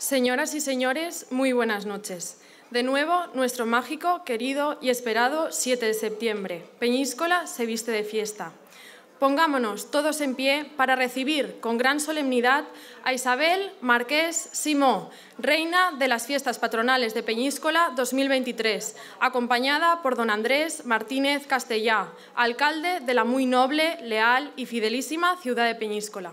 Señoras y señores, muy buenas noches. De nuevo, nuestro mágico, querido y esperado 7 de septiembre. Peñíscola se viste de fiesta. Pongámonos todos en pie para recibir con gran solemnidad a Isabel Marqués Simó, reina de las fiestas patronales de Peñíscola 2023, acompañada por don Andrés Martínez Castellá, alcalde de la muy noble, leal y fidelísima ciudad de Peñíscola.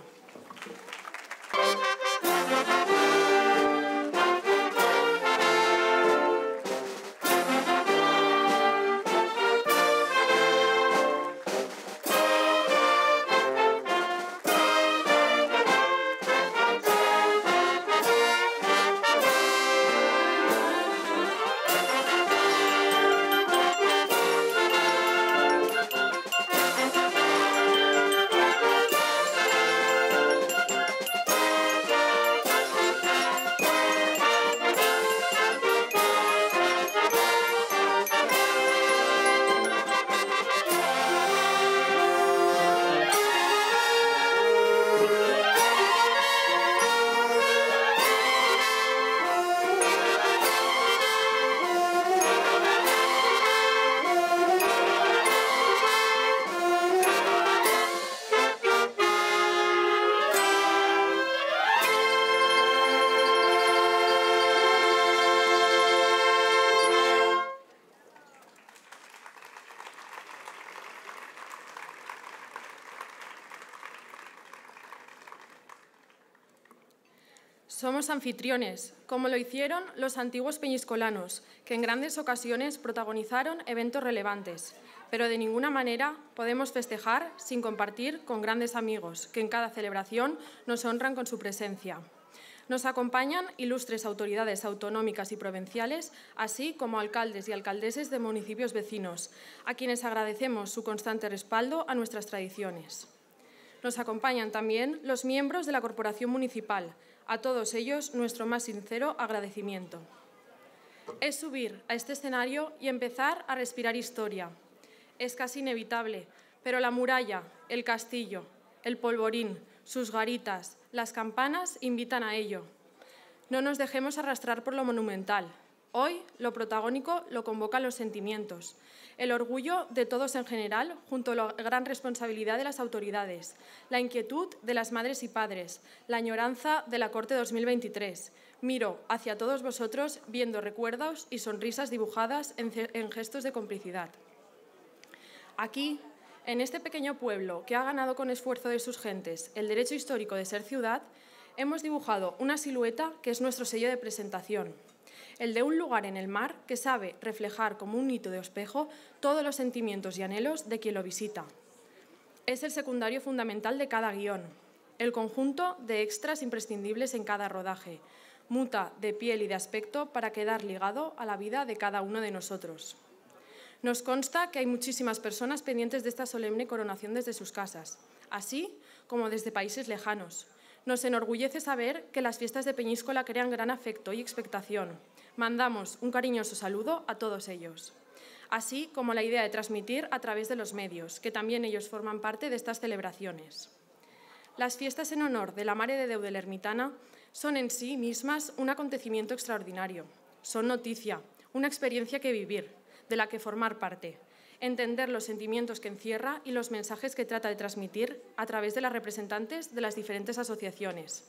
Somos anfitriones, como lo hicieron los antiguos peñiscolanos, que en grandes ocasiones protagonizaron eventos relevantes, pero de ninguna manera podemos festejar sin compartir con grandes amigos, que en cada celebración nos honran con su presencia. Nos acompañan ilustres autoridades autonómicas y provinciales, así como alcaldes y alcaldeses de municipios vecinos, a quienes agradecemos su constante respaldo a nuestras tradiciones. Nos acompañan también los miembros de la Corporación Municipal. A todos ellos, nuestro más sincero agradecimiento. Es subir a este escenario y empezar a respirar historia. Es casi inevitable, pero la muralla, el castillo, el polvorín, sus garitas, las campanas invitan a ello. No nos dejemos arrastrar por lo monumental. Hoy, lo protagónico lo convocan los sentimientos. El orgullo de todos en general, junto a la gran responsabilidad de las autoridades, la inquietud de las madres y padres, la añoranza de la Corte 2023. Miro hacia todos vosotros viendo recuerdos y sonrisas dibujadas en gestos de complicidad. Aquí, en este pequeño pueblo que ha ganado con esfuerzo de sus gentes el derecho histórico de ser ciudad, hemos dibujado una silueta que es nuestro sello de presentación. El de un lugar en el mar que sabe reflejar como un hito de espejo todos los sentimientos y anhelos de quien lo visita. Es el secundario fundamental de cada guión, el conjunto de extras imprescindibles en cada rodaje, muta de piel y de aspecto para quedar ligado a la vida de cada uno de nosotros. Nos consta que hay muchísimas personas pendientes de esta solemne coronación desde sus casas, así como desde países lejanos. Nos enorgullece saber que las fiestas de Peñíscola crean gran afecto y expectación. Mandamos un cariñoso saludo a todos ellos, así como la idea de transmitir a través de los medios, que también ellos forman parte de estas celebraciones. Las fiestas en honor de la Mare de Déu de l'Ermitana son en sí mismas un acontecimiento extraordinario. Son noticia, una experiencia que vivir, de la que formar parte, entender los sentimientos que encierra y los mensajes que trata de transmitir a través de las representantes de las diferentes asociaciones.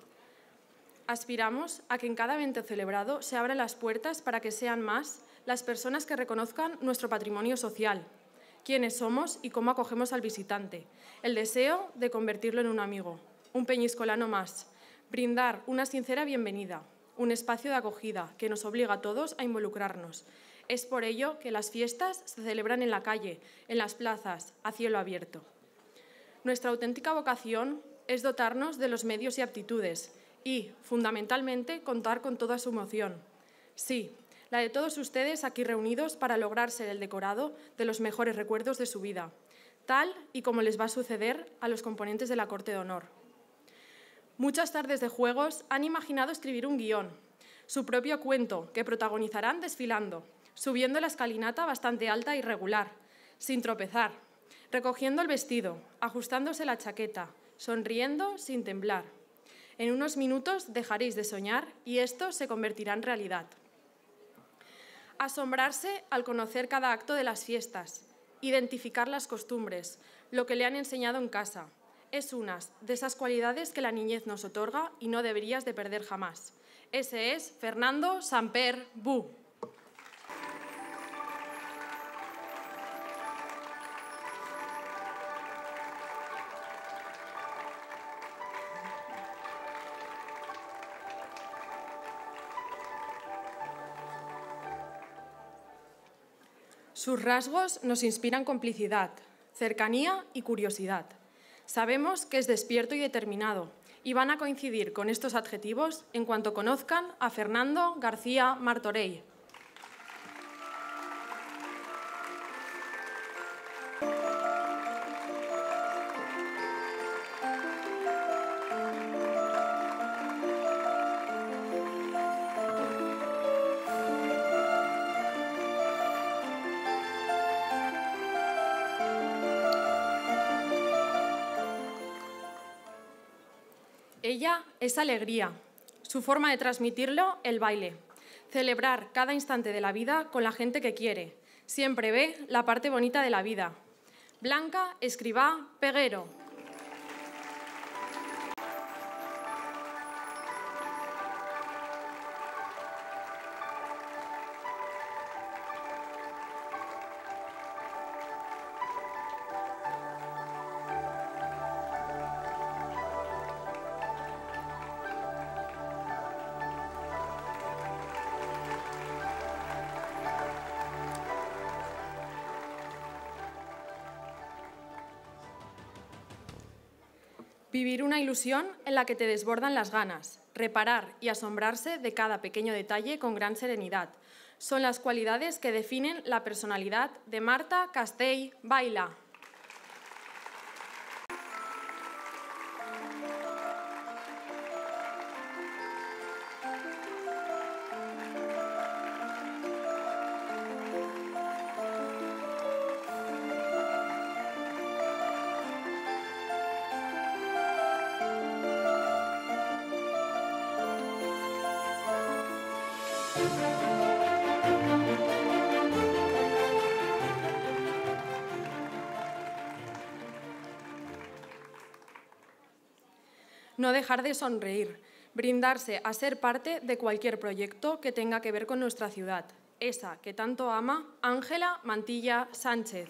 Aspiramos a que en cada evento celebrado se abran las puertas para que sean más las personas que reconozcan nuestro patrimonio social, quiénes somos y cómo acogemos al visitante, el deseo de convertirlo en un amigo, un peñiscolano más, brindar una sincera bienvenida, un espacio de acogida que nos obliga a todos a involucrarnos. Es por ello que las fiestas se celebran en la calle, en las plazas, a cielo abierto. Nuestra auténtica vocación es dotarnos de los medios y aptitudes y, fundamentalmente, contar con toda su emoción. Sí, la de todos ustedes aquí reunidos para lograr ser el decorado de los mejores recuerdos de su vida, tal y como les va a suceder a los componentes de la Corte de Honor. Muchas tardes de juegos han imaginado escribir un guión, su propio cuento, que protagonizarán desfilando, subiendo la escalinata bastante alta y regular, sin tropezar, recogiendo el vestido, ajustándose la chaqueta, sonriendo sin temblar. En unos minutos dejaréis de soñar y esto se convertirá en realidad. Asombrarse al conocer cada acto de las fiestas, identificar las costumbres, lo que le han enseñado en casa. Es una de esas cualidades que la niñez nos otorga y no deberías de perder jamás. Ese es Fernando Samper Bu. Sus rasgos nos inspiran complicidad, cercanía y curiosidad. Sabemos que es despierto y determinado y van a coincidir con estos adjetivos en cuanto conozcan a Fernando García Martorell. Ella es alegría. Su forma de transmitirlo, el baile. Celebrar cada instante de la vida con la gente que quiere. Siempre ve la parte bonita de la vida. Blanca Escribá Peguero. Vivir una ilusión en la que te desbordan las ganas, reparar y asombrarse de cada pequeño detalle con gran serenidad. Son las cualidades que definen la personalidad de Marta Castell Baila. No dejar de sonreír, brindarse a ser parte de cualquier proyecto que tenga que ver con nuestra ciudad, esa que tanto ama Ángela Mantilla Sánchez.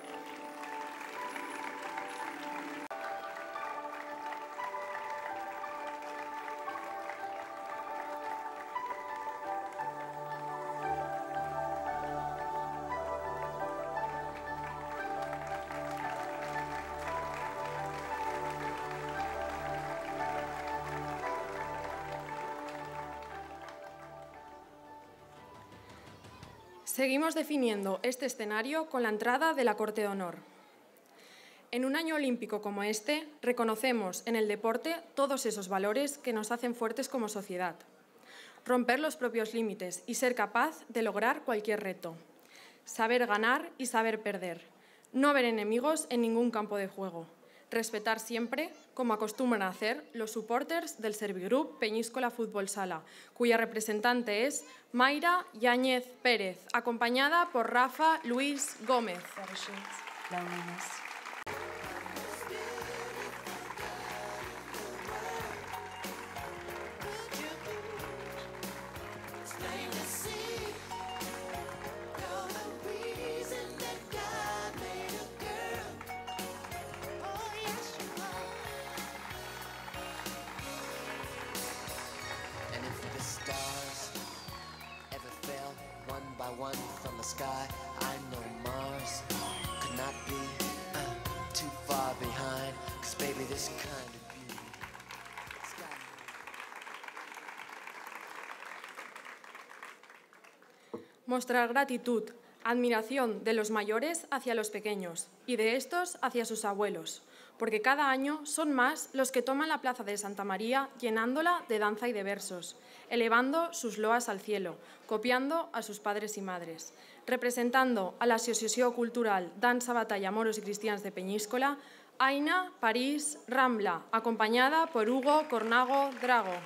Seguimos definiendo este escenario con la entrada de la Corte de Honor. En un año olímpico como este, reconocemos en el deporte todos esos valores que nos hacen fuertes como sociedad. Romper los propios límites y ser capaz de lograr cualquier reto. Saber ganar y saber perder. No ver enemigos en ningún campo de juego. Respetar siempre, como acostumbran a hacer los supporters del Servigroup Peñíscola Fútbol Sala, cuya representante es Mayra Yáñez Pérez, acompañada por Rafa Luis Gómez. One from the sky, I know Mars could not be too far behind, 'cause baby this kind of beauty. Mostrar gratitud, admiración de los mayores hacia los pequeños y de estos hacia sus abuelos, porque cada año son más los que toman la plaza de Santa María llenándola de danza y de versos, elevando sus loas al cielo, copiando a sus padres y madres, representando a la Asociació Cultural Dansa Batalla Moros y Cristians de Peñíscola, Aina París Rambla, acompañada por Hugo Cornago Drago.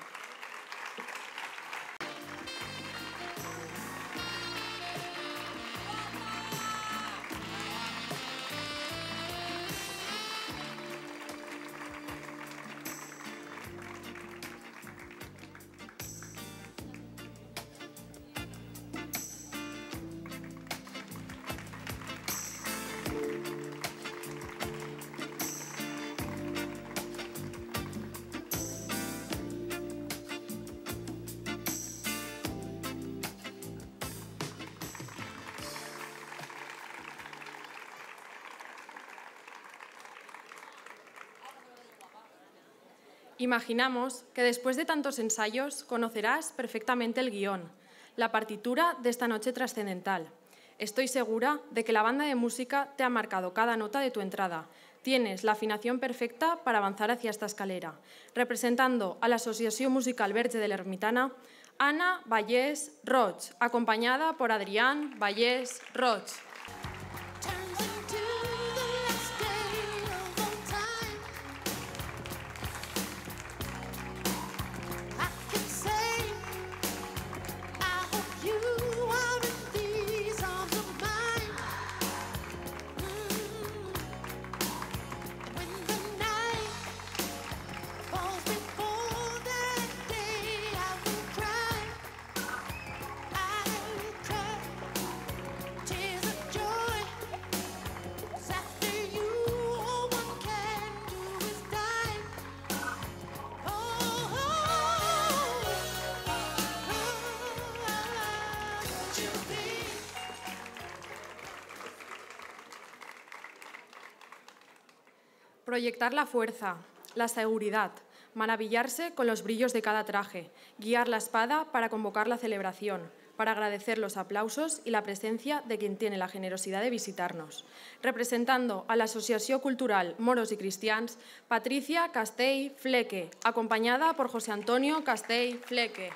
Imaginamos que después de tantos ensayos conocerás perfectamente el guión, la partitura de esta noche trascendental. Estoy segura de que la banda de música te ha marcado cada nota de tu entrada. Tienes la afinación perfecta para avanzar hacia esta escalera. Representando a la Asociación Musical Verge de l'Ermitana, Ana Vallès Roig, acompañada por Adrián Vallès Roig. Proyectar la fuerza, la seguridad, maravillarse con los brillos de cada traje, guiar la espada para convocar la celebración, para agradecer los aplausos y la presencia de quien tiene la generosidad de visitarnos. Representando a la Asociación Cultural Moros y Cristians, Patricia Castell Fleque, acompañada por José Antonio Castell Fleque.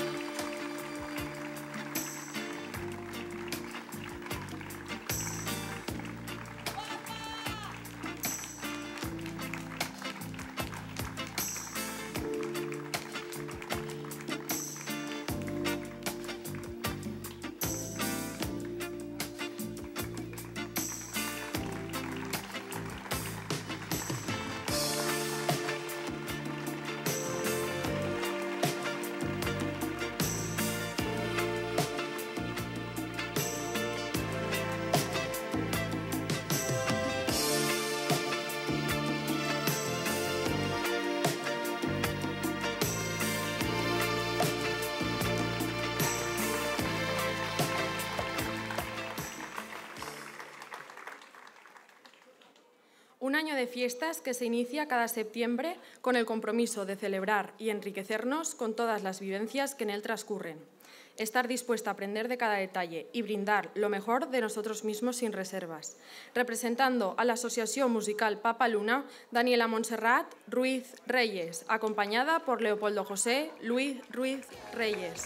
Un año de fiestas que se inicia cada septiembre con el compromiso de celebrar y enriquecernos con todas las vivencias que en él transcurren. Estar dispuesta a aprender de cada detalle y brindar lo mejor de nosotros mismos sin reservas. Representando a la Asociación Musical Papa Luna, Daniela Montserrat Ruiz Reyes, acompañada por Leopoldo José Luis Ruiz Reyes.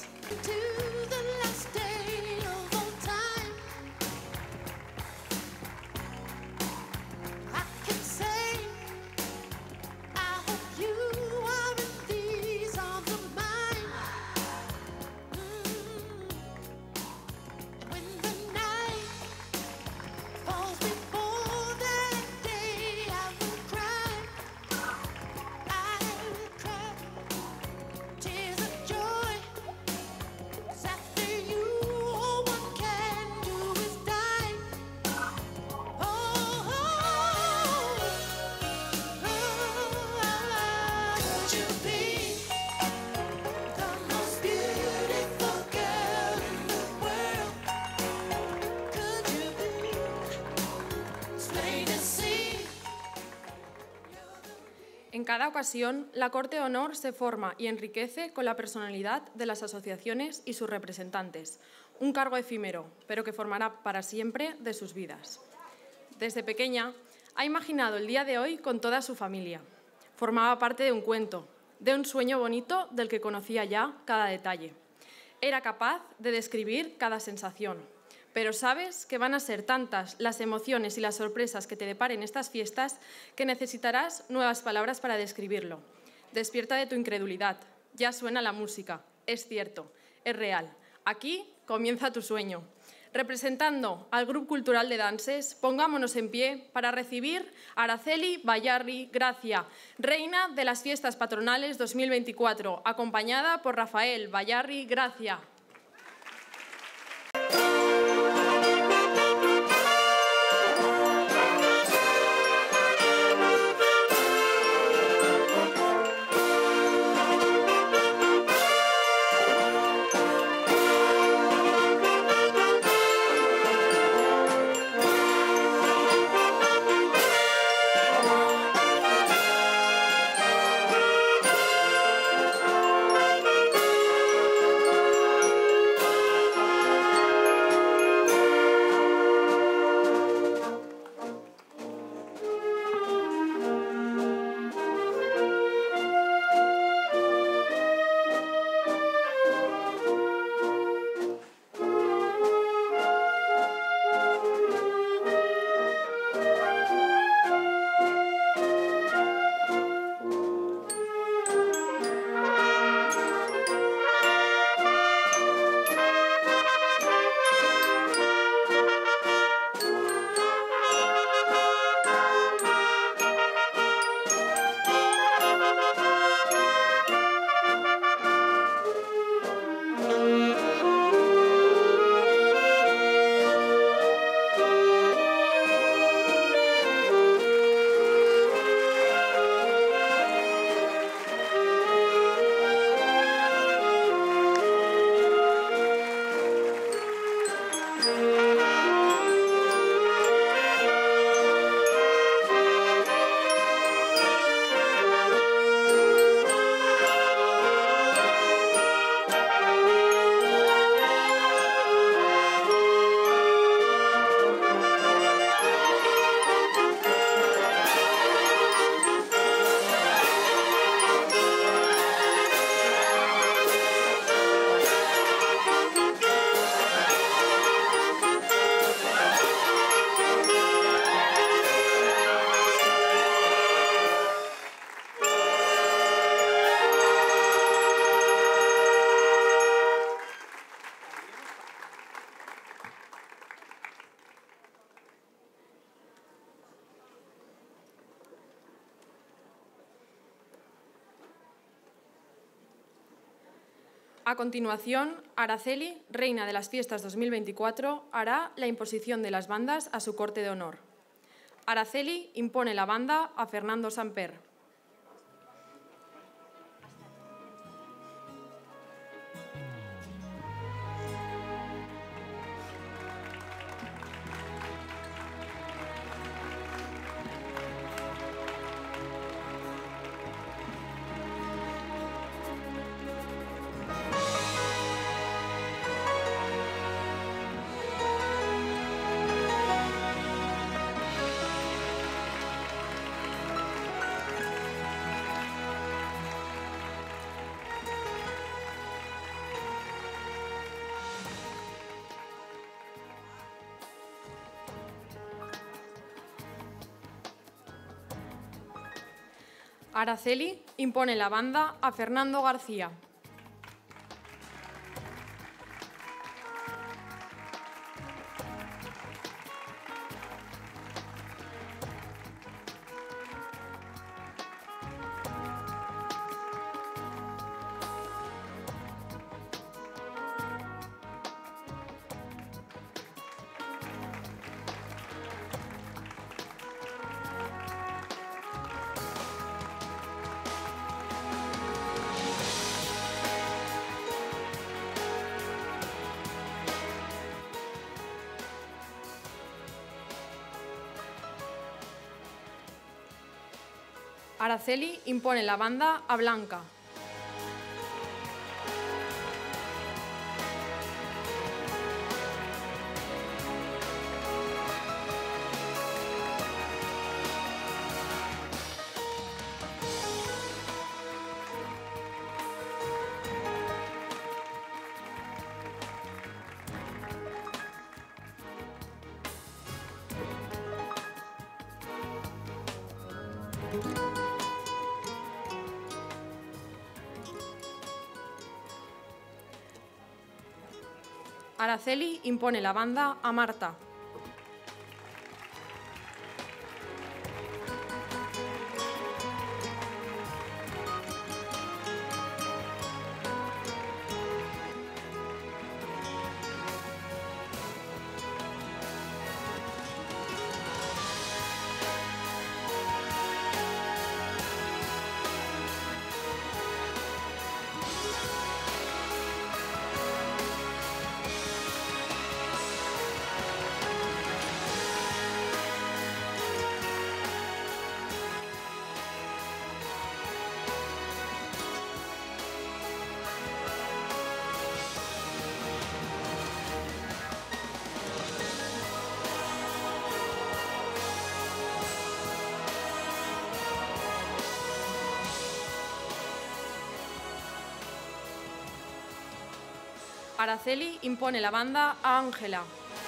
En cada ocasión, la Corte de Honor se forma y enriquece con la personalidad de las asociaciones y sus representantes, un cargo efímero, pero que formará para siempre de sus vidas. Desde pequeña, ha imaginado el día de hoy con toda su familia. Formaba parte de un cuento, de un sueño bonito del que conocía ya cada detalle. Era capaz de describir cada sensación, pero sabes que van a ser tantas las emociones y las sorpresas que te deparen estas fiestas que necesitarás nuevas palabras para describirlo. Despierta de tu incredulidad. Ya suena la música. Es cierto, es real. Aquí comienza tu sueño. Representando al Grupo Cultural de Danses, pongámonos en pie para recibir a Araceli Bayarri Gracia, reina de las Fiestas Patronales 2024, acompañada por Rafael Bayarri Gracia. A continuación, Araceli, reina de las Fiestas 2024, hará la imposición de las bandas a su corte de honor. Araceli impone la banda a Fernando Samper. Araceli impone la banda a Fernando García. Araceli impone la banda a Blanca. Araceli impone la banda a Marta. Araceli impone la banda a Ángela.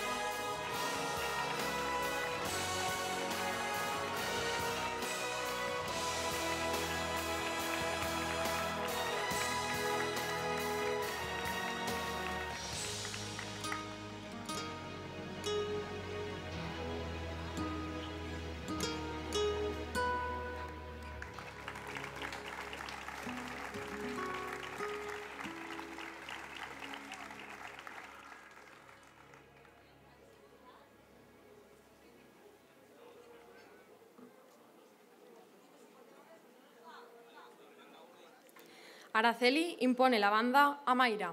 Araceli impone la banda a Mayra.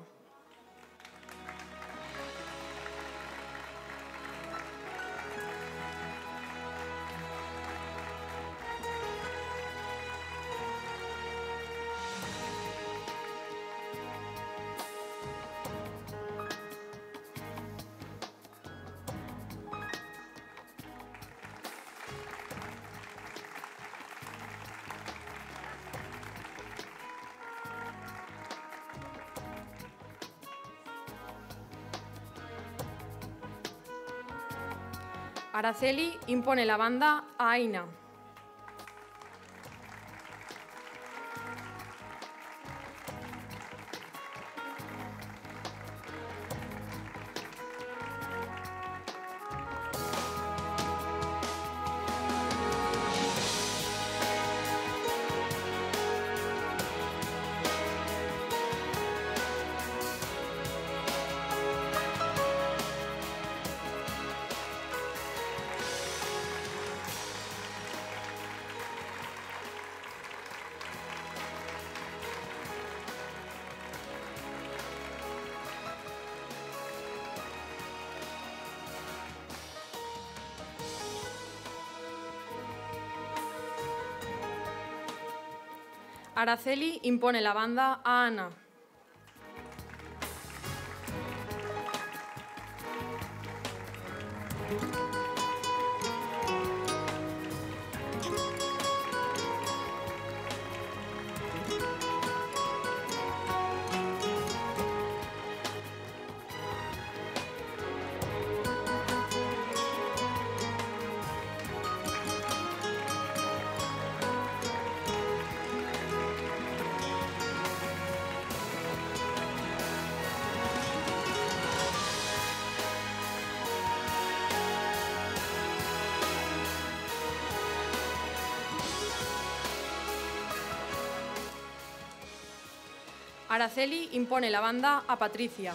Araceli impone la banda a Aina. Araceli impone la banda a Ana. Araceli impone la banda a Patricia.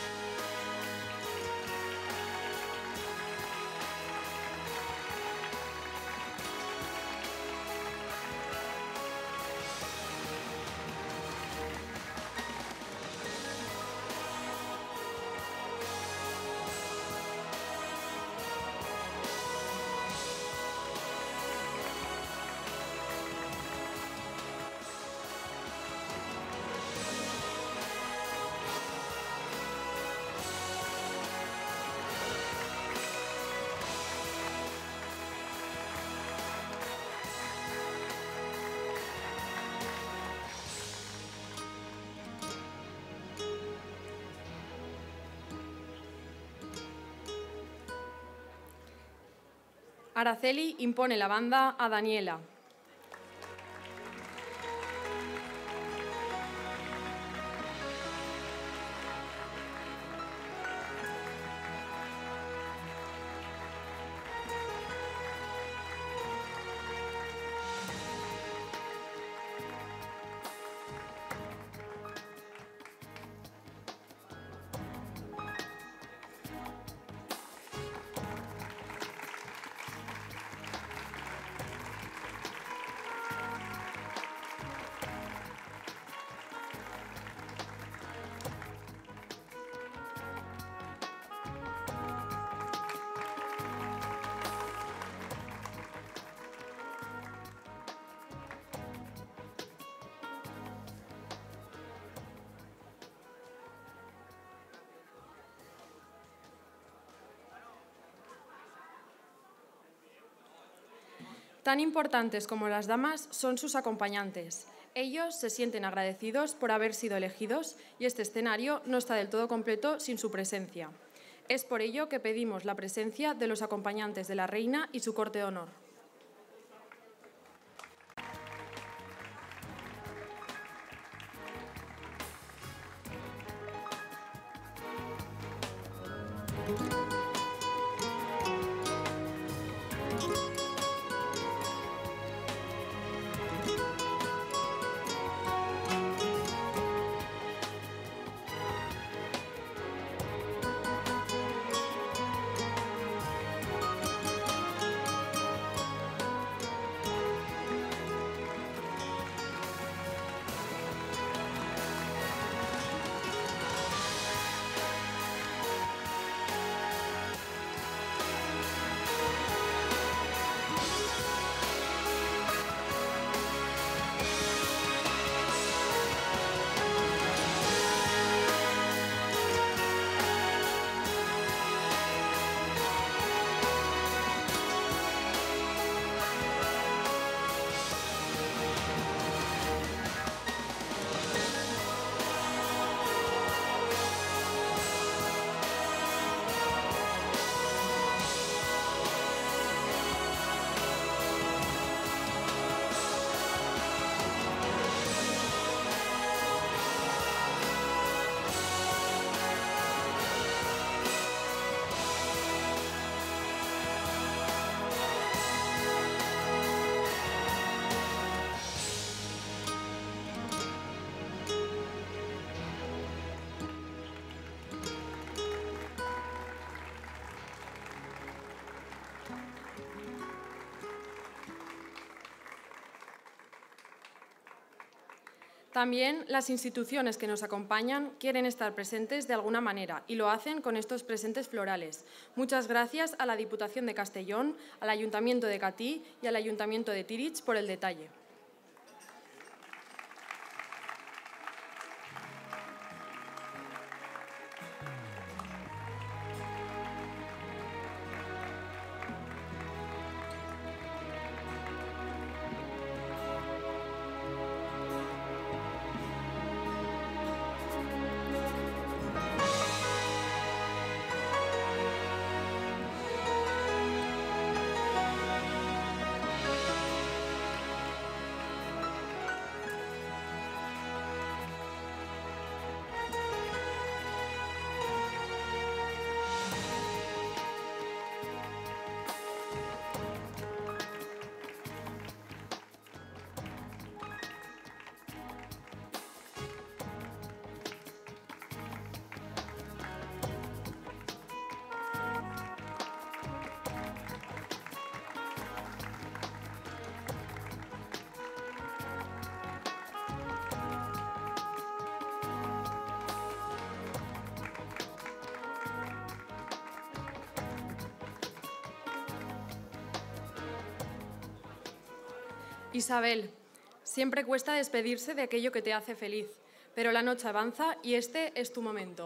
Araceli impone la banda a Daniela. Tan importantes como las damas son sus acompañantes. Ellos se sienten agradecidos por haber sido elegidos y este escenario no está del todo completo sin su presencia. Es por ello que pedimos la presencia de los acompañantes de la reina y su corte de honor. También las instituciones que nos acompañan quieren estar presentes de alguna manera y lo hacen con estos presentes florales. Muchas gracias a la Diputación de Castellón, al Ayuntamiento de Catí y al Ayuntamiento de Tírig por el detalle. Isabel, siempre cuesta despedirse de aquello que te hace feliz, pero la noche avanza y este es tu momento.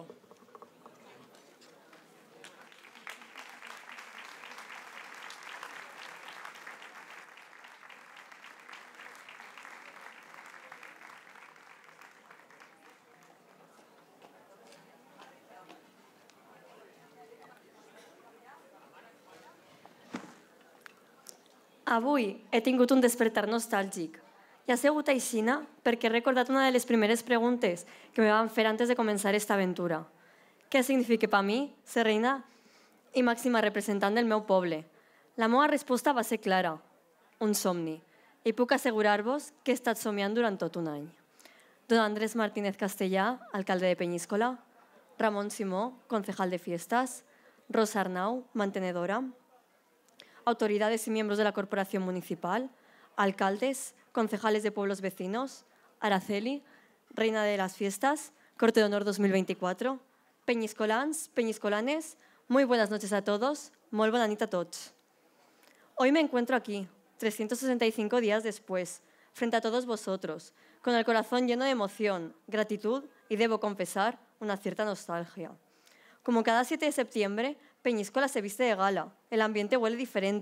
Avui he tingut un despertar nostàlgic. I ha sigut aixina perquè he recordat una de les primeres preguntes que me van fer antes de començar esta aventura. Què significa per mi ser reina i màxima representant del meu poble? La meva resposta va ser clara, un somni. I puc assegurar-vos que he estat somiant durant tot un any. Don Andrés Martínez Castellà, alcalde de Peñíscola, Ramón Simó, concejal de fiestas, Rosa Arnau, mantenedora, autoridades y miembros de la corporación municipal, alcaldes, concejales de pueblos vecinos, Araceli, reina de las fiestas, Corte de Honor 2024, peñiscolans, peñiscolanes, muy buenas noches a todos, molt bona nit a tots. Hoy me encuentro aquí, 365 días después, frente a todos vosotros, con el corazón lleno de emoción, gratitud y, debo confesar, una cierta nostalgia. Como cada 7 de septiembre, Peñíscola se viste de gala, el ambiente huele diferente,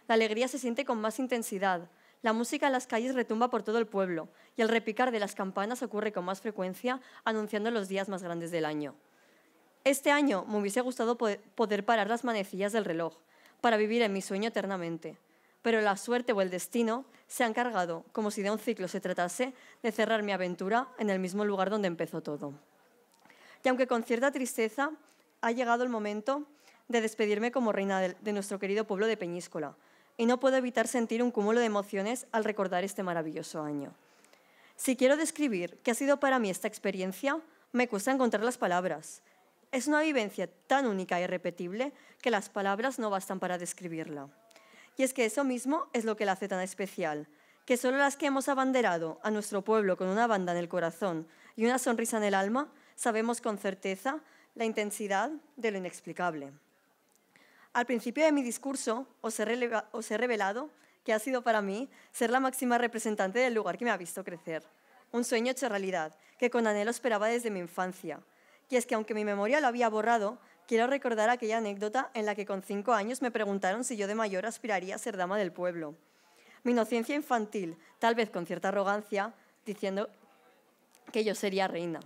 La alegría se siente con más intensidad. La música en las calles retumba por todo el pueblo y el repicar de las campanas ocurre con más frecuencia, anunciando los días más grandes del año. Este año me hubiese gustado poder parar las manecillas del reloj para vivir en mi sueño eternamente, pero la suerte o el destino se han encargado, como si de un ciclo se tratase, de cerrar mi aventura en el mismo lugar donde empezó todo. Y aunque con cierta tristeza, ha llegado el momento de despedirme como reina de nuestro querido pueblo de Peñíscola, y no puedo evitar sentir un cúmulo de emociones al recordar este maravilloso año. Si quiero describir qué ha sido para mí esta experiencia, me cuesta encontrar las palabras. Es una vivencia tan única e irrepetible que las palabras no bastan para describirla. Y es que eso mismo es lo que la hace tan especial, que solo las que hemos abanderado a nuestro pueblo con una banda en el corazón y una sonrisa en el alma, sabemos con certeza la intensidad de lo inexplicable. Al principio de mi discurso os he revelado que ha sido para mí ser la máxima representante del lugar que me ha visto crecer. Un sueño hecho realidad, que con anhelo esperaba desde mi infancia. Y es que aunque mi memoria lo había borrado, quiero recordar aquella anécdota en la que con 5 años me preguntaron si yo de mayor aspiraría a ser dama del pueblo. Mi inocencia infantil, tal vez con cierta arrogancia, diciendo que yo sería reina.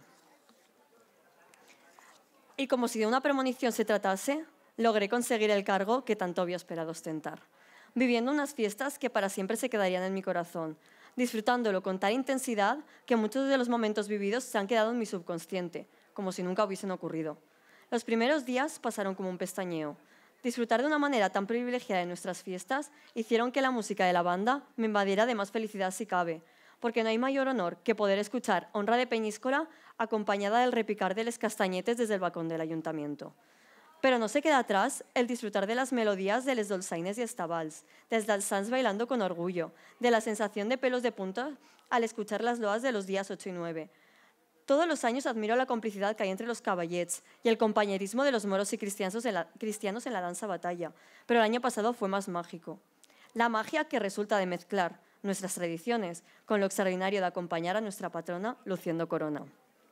Y como si de una premonición se tratase, logré conseguir el cargo que tanto había esperado ostentar, viviendo unas fiestas que para siempre se quedarían en mi corazón, disfrutándolo con tal intensidad que muchos de los momentos vividos se han quedado en mi subconsciente, como si nunca hubiesen ocurrido. Los primeros días pasaron como un pestañeo. Disfrutar de una manera tan privilegiada de nuestras fiestas hicieron que la música de la banda me invadiera de más felicidad si cabe, porque no hay mayor honor que poder escuchar Honra de Peñíscola acompañada del repicar de los castañetes desde el balcón del ayuntamiento. Pero no se queda atrás el disfrutar de las melodías de les dolçaines y estabals, dels sants bailando con orgullo, de la sensación de pelos de punta al escuchar las loas de los días 8 y 9. Todos los años admiro la complicidad que hay entre los caballets y el compañerismo de los moros y cristianos en la danza batalla, pero el año pasado fue más mágico. La magia que resulta de mezclar nuestras tradiciones con lo extraordinario de acompañar a nuestra patrona luciendo corona.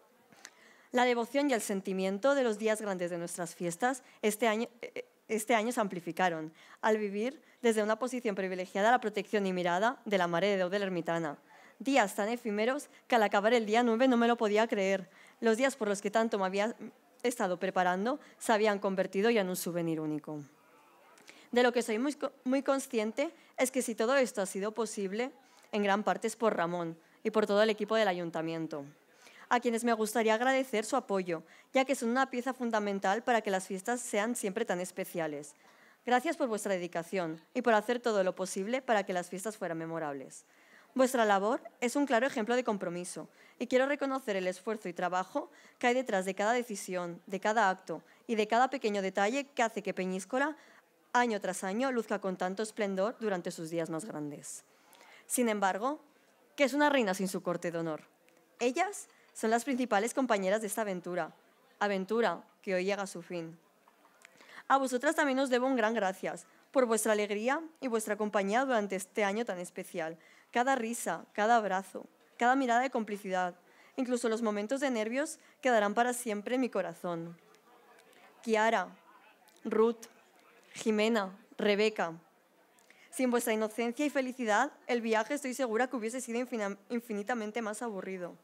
La devoción y el sentimiento de los días grandes de nuestras fiestas este año se amplificaron al vivir desde una posición privilegiada la protección y mirada de la Mare de Déu de l'Ermitana. Días tan efímeros que al acabar el día 9 no me lo podía creer. Los días por los que tanto me había estado preparando se habían convertido ya en un souvenir único. De lo que soy muy consciente es que si todo esto ha sido posible, en gran parte es por Ramón y por todo el equipo del ayuntamiento, a quienes me gustaría agradecer su apoyo, ya que son una pieza fundamental para que las fiestas sean siempre tan especiales. Gracias por vuestra dedicación y por hacer todo lo posible para que las fiestas fueran memorables. Vuestra labor es un claro ejemplo de compromiso y quiero reconocer el esfuerzo y trabajo que hay detrás de cada decisión, de cada acto y de cada pequeño detalle que hace que Peñíscola, año tras año, luzca con tanto esplendor durante sus días más grandes. Sin embargo, ¿qué es una reina sin su corte de honor? Ellas son las principales compañeras de esta aventura que hoy llega a su fin. A vosotras también os debo un gran gracias por vuestra alegría y vuestra compañía durante este año tan especial. Cada risa, cada abrazo, cada mirada de complicidad, incluso los momentos de nervios quedarán para siempre en mi corazón. Kiara, Ruth, Jimena, Rebeca. Sin vuestra inocencia y felicidad, el viaje estoy segura que hubiese sido infinitamente más aburrido.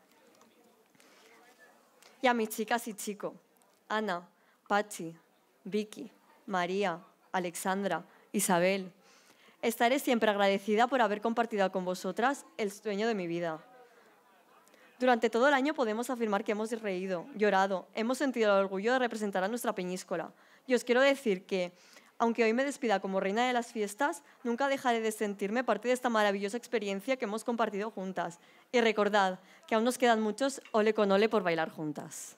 Y a mis chicas y chicos, Ana, Pachi, Vicky, María, Alexandra, Isabel. Estaré siempre agradecida por haber compartido con vosotras el sueño de mi vida. Durante todo el año podemos afirmar que hemos reído, llorado, hemos sentido el orgullo de representar a nuestra Peñíscola. Y os quiero decir que, aunque hoy me despida como reina de las fiestas, nunca dejaré de sentirme parte de esta maravillosa experiencia que hemos compartido juntas. Y recordad que aún nos quedan muchos ole con ole por bailar juntas.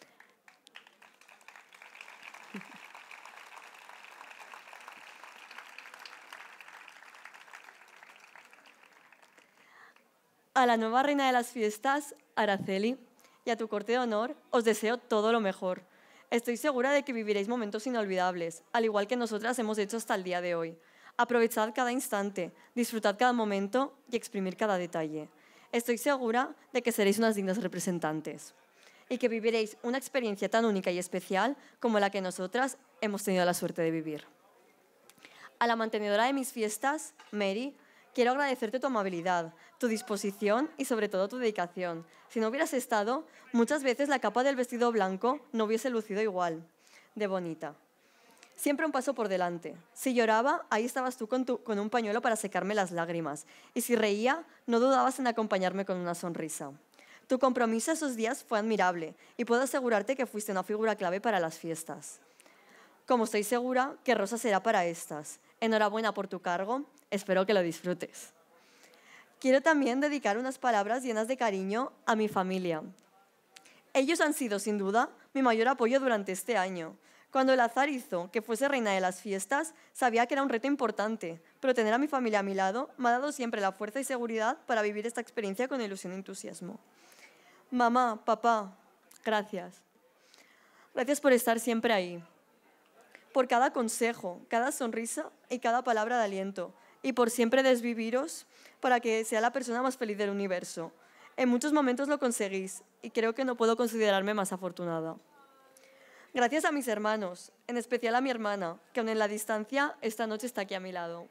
A la nueva reina de las fiestas, Araceli, y a tu corte de honor, os deseo todo lo mejor. Estoy segura de que viviréis momentos inolvidables, al igual que nosotras hemos hecho hasta el día de hoy. Aprovechad cada instante, disfrutad cada momento y exprimir cada detalle. Estoy segura de que seréis unas dignas representantes y que viviréis una experiencia tan única y especial como la que nosotras hemos tenido la suerte de vivir. A la mantenedora de mis fiestas, Mary, quiero agradecerte tu amabilidad, tu disposición y sobre todo tu dedicación. Si no hubieras estado, muchas veces la capa del vestido blanco no hubiese lucido igual de bonita. Siempre un paso por delante. Si lloraba, ahí estabas tú con un pañuelo para secarme las lágrimas. Y si reía, no dudabas en acompañarme con una sonrisa. Tu compromiso esos días fue admirable y puedo asegurarte que fuiste una figura clave para las fiestas. Como estoy segura que Rosa será para estas. Enhorabuena por tu cargo, espero que lo disfrutes. Quiero también dedicar unas palabras llenas de cariño a mi familia. Ellos han sido, sin duda, mi mayor apoyo durante este año. Cuando el azar hizo que fuese reina de las fiestas, sabía que era un reto importante, pero tener a mi familia a mi lado me ha dado siempre la fuerza y seguridad para vivir esta experiencia con ilusión y entusiasmo. Mamá, papá, gracias. Gracias por estar siempre ahí, por cada consejo, cada sonrisa y cada palabra de aliento, y por siempre desviviros para que sea la persona más feliz del universo. En muchos momentos lo conseguís y creo que no puedo considerarme más afortunada. Gracias a mis hermanos, en especial a mi hermana, que aun en la distancia, esta noche está aquí a mi lado.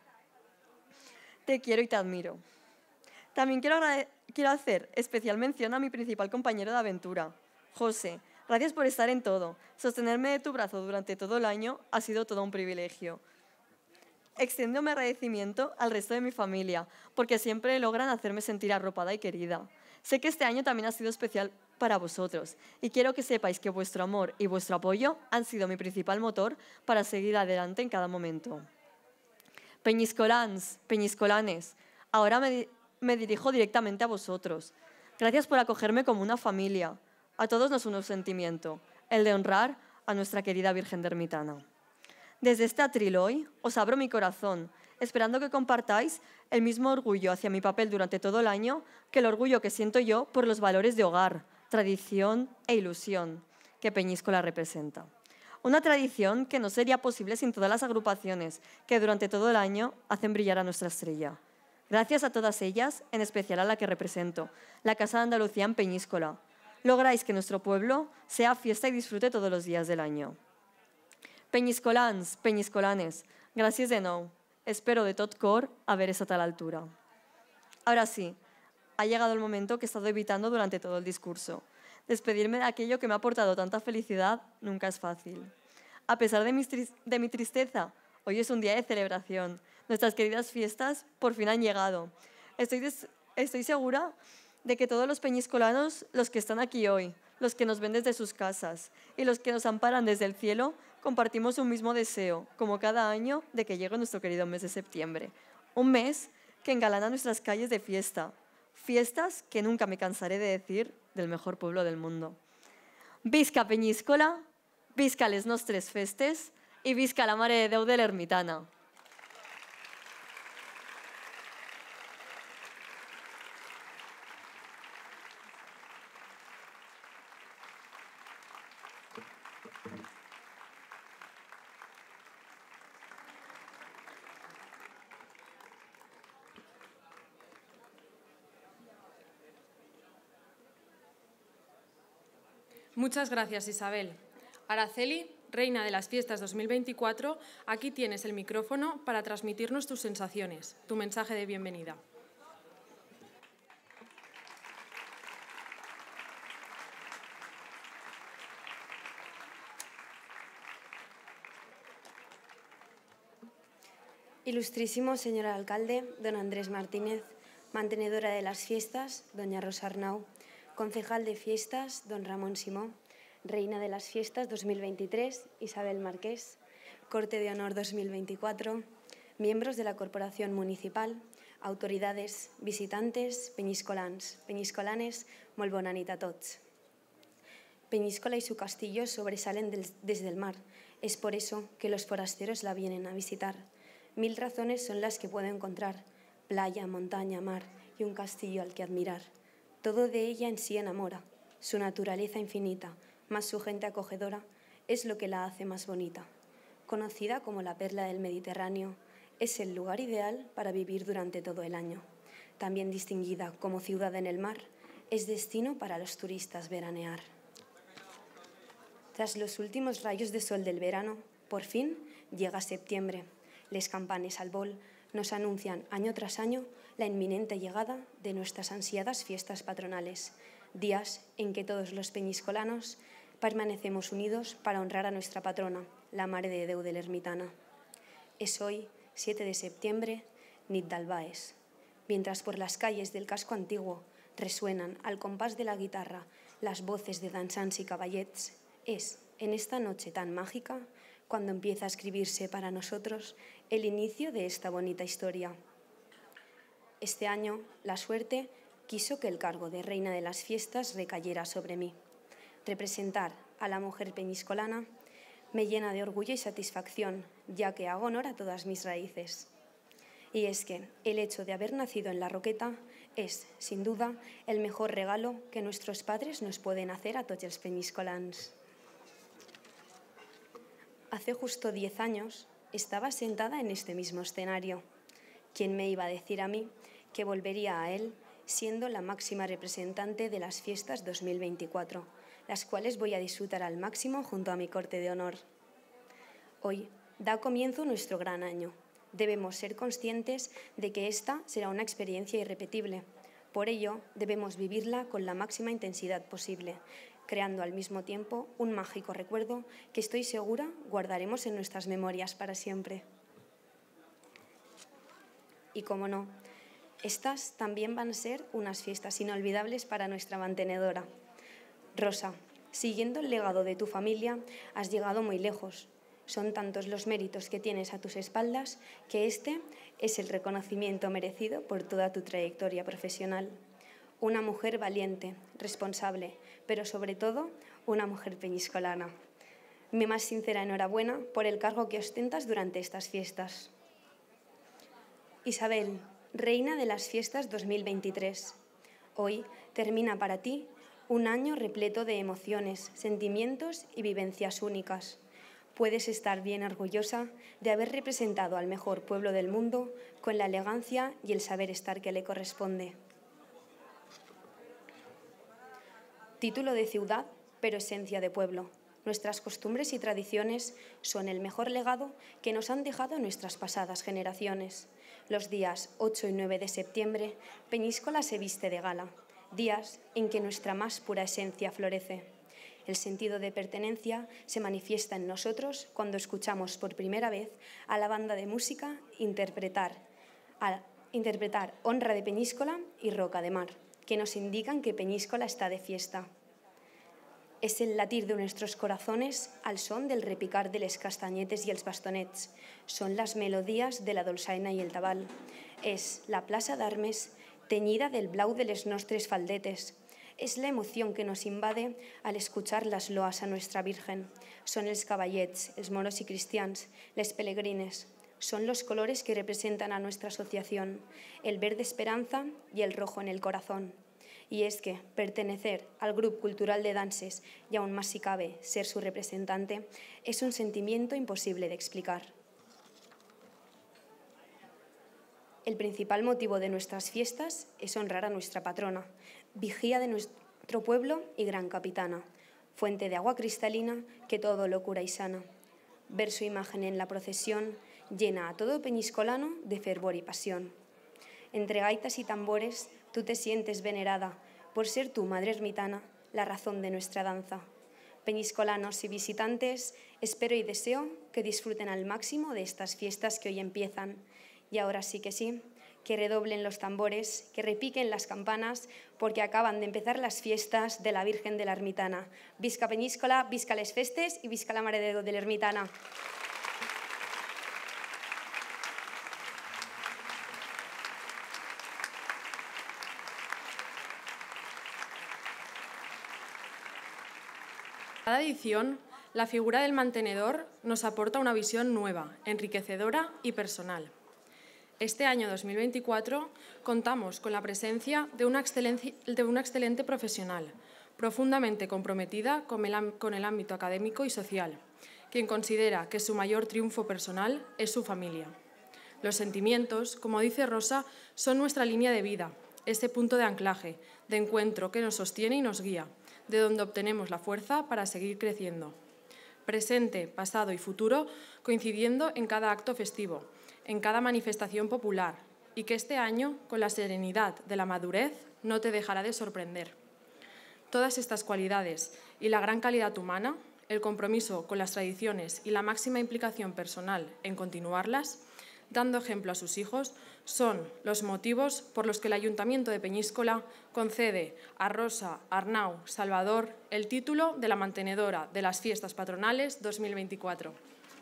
Te quiero y te admiro. También quiero hacer especial mención a mi principal compañero de aventura, José. Gracias por estar en todo. Sostenerme de tu brazo durante todo el año ha sido todo un privilegio. Extiendo mi agradecimiento al resto de mi familia, porque siempre logran hacerme sentir arropada y querida. Sé que este año también ha sido especial para vosotros y quiero que sepáis que vuestro amor y vuestro apoyo han sido mi principal motor para seguir adelante en cada momento. Peñiscolans, peñiscolanes, ahora me dirijo directamente a vosotros. Gracias por acogerme como una familia. A todos nos une un sentimiento, el de honrar a nuestra querida Virgen de Ermitana. Desde este atril hoy os abro mi corazón, esperando que compartáis el mismo orgullo hacia mi papel durante todo el año que el orgullo que siento yo por los valores de hogar, tradición e ilusión que Peñíscola representa. Una tradición que no sería posible sin todas las agrupaciones que durante todo el año hacen brillar a nuestra estrella. Gracias a todas ellas, en especial a la que represento, la Casa de Andalucía en Peñíscola. Lográis que nuestro pueblo sea fiesta y disfrute todos los días del año. Peñiscolans, peñiscolanes, gràcies de nou. Espero de tot cor haber estado a la altura. Ahora sí, ha llegado el momento que he estado evitando durante todo el discurso. Despedirme de aquello que me ha aportado tanta felicidad nunca es fácil. A pesar de mi tristeza, hoy es un día de celebración. Nuestras queridas fiestas por fin han llegado. Estoy segura de que todos los peñiscolanos, los que están aquí hoy, los que nos ven desde sus casas y los que nos amparan desde el cielo, compartimos un mismo deseo, como cada año, de que llegue nuestro querido mes de septiembre. Un mes que engalana nuestras calles de fiesta. Fiestas que nunca me cansaré de decir del mejor pueblo del mundo. Visca Peñíscola, visca les nostres festes i visca la Mare de Déu de l'Ermitana. Muchas gracias, Isabel. Araceli, reina de las fiestas 2024, aquí tienes el micrófono para transmitirnos tus sensaciones, tu mensaje de bienvenida. Ilustrísimo señor alcalde, don Andrés Martínez, mantenedora de las fiestas, doña Rosa Arnau, concejal de fiestas, don Ramón Simó, reina de las fiestas 2023, Isabel Marqués, corte de honor 2024, miembros de la corporación municipal, autoridades, visitantes, peñiscolans, peñiscolanes, molt bona nit a tots. Peñíscola y su castillo sobresalen desde el mar. Es por eso que los forasteros la vienen a visitar. 1000 razones son las que puedo encontrar: playa, montaña, mar y un castillo al que admirar. Todo de ella en sí enamora. Su naturaleza infinita, más su gente acogedora, es lo que la hace más bonita. Conocida como la perla del Mediterráneo, es el lugar ideal para vivir durante todo el año. También distinguida como ciudad en el mar, es destino para los turistas veranear. Tras los últimos rayos de sol del verano, por fin llega septiembre. Les campanes al vol nos anuncian año tras año la inminente llegada de nuestras ansiadas fiestas patronales, días en que todos los peñiscolanos permanecemos unidos para honrar a nuestra patrona, la Mare de Déu de l'Ermitana. Es hoy, 7 de septiembre, nit d'Albaes. Mientras por las calles del casco antiguo resuenan al compás de la guitarra las voces de danzants y caballets, es, en esta noche tan mágica, cuando empieza a escribirse para nosotros el inicio de esta bonita historia. Este año, la suerte quiso que el cargo de reina de las fiestas recayera sobre mí. Representar a la mujer peñiscolana me llena de orgullo y satisfacción, ya que hago honor a todas mis raíces. Y es que el hecho de haber nacido en La Roqueta es, sin duda, el mejor regalo que nuestros padres nos pueden hacer a tots els peñiscolans. Hace justo 10 años estaba sentada en este mismo escenario. ¿Quién me iba a decir a mí que volvería a él siendo la máxima representante de las fiestas 2024, las cuales voy a disfrutar al máximo junto a mi corte de honor? Hoy da comienzo nuestro gran año. Debemos ser conscientes de que esta será una experiencia irrepetible. Por ello, debemos vivirla con la máxima intensidad posible, creando al mismo tiempo un mágico recuerdo que estoy segura guardaremos en nuestras memorias para siempre. Y como no, estas también van a ser unas fiestas inolvidables para nuestra mantenedora. Rosa, siguiendo el legado de tu familia, has llegado muy lejos. Son tantos los méritos que tienes a tus espaldas que este es el reconocimiento merecido por toda tu trayectoria profesional. Una mujer valiente, responsable, pero sobre todo una mujer peñiscolana. Mi más sincera enhorabuena por el cargo que ostentas durante estas fiestas. Isabel, reina de las fiestas 2023. Hoy termina para ti un año repleto de emociones, sentimientos y vivencias únicas. Puedes estar bien orgullosa de haber representado al mejor pueblo del mundo con la elegancia y el saber estar que le corresponde. Título de ciudad, pero esencia de pueblo. Nuestras costumbres y tradiciones son el mejor legado que nos han dejado nuestras pasadas generaciones. Los días 8 y 9 de septiembre, Peñíscola se viste de gala, días en que nuestra más pura esencia florece. El sentido de pertenencia se manifiesta en nosotros cuando escuchamos por primera vez a la banda de música interpretar Honra de Peñíscola y Roca de Mar, que nos indican que Peñíscola está de fiesta. Es el latir de nuestros corazones al son del repicar de les castanyetes i els bastonets. Són les melodies de la dolçaina i el tabal. És la plaça d'Armes teñida del blau de les nostres faldetes. Es la emoción que nos invade al escuchar las loas a nuestra Virgen. Son els caballets, els moros y cristians, les pelegrines. Son los colores que representan a nuestra asociación, el verde esperanza y el rojo en el corazón. Y es que pertenecer al Grup Cultural de Danses y aún más si cabe ser su representante es un sentimiento imposible de explicar. El principal motivo de nuestras fiestas es honrar a nuestra patrona, vigía de nuestro pueblo y gran capitana, fuente de agua cristalina que todo lo cura y sana. Ver su imagen en la procesión llena a todo peñiscolano de fervor y pasión. Entre gaitas y tambores, tú te sientes venerada por ser tu madre ermitana, la razón de nuestra danza. Peñiscolanos y visitantes, espero y deseo que disfruten al máximo de estas fiestas que hoy empiezan. Y ahora sí, que redoblen los tambores, que repiquen las campanas, porque acaban de empezar las fiestas de la Virgen de la Ermitana. Visca Peñíscola, visca les festes y visca la Mare de Déu de l'Ermitana. Cada edición, la figura del mantenedor nos aporta una visión nueva, enriquecedora y personal. Este año 2024 contamos con la presencia de una excelente profesional, profundamente comprometida con el ámbito académico y social, quien considera que su mayor triunfo personal es su familia. Los sentimientos, como dice Rosa, son nuestra línea de vida, ese punto de anclaje, de encuentro que nos sostiene y nos guía, de donde obtenemos la fuerza para seguir creciendo. Presente, pasado y futuro coincidiendo en cada acto festivo, en cada manifestación popular y que este año, con la serenidad de la madurez, no te dejará de sorprender. Todas estas cualidades y la gran calidad humana, el compromiso con las tradiciones y la máxima implicación personal en continuarlas, dando ejemplo a sus hijos, son los motivos por los que el Ayuntamiento de Peñíscola concede a Rosa Arnau Salvador el título de la mantenedora de las Fiestas Patronales 2024.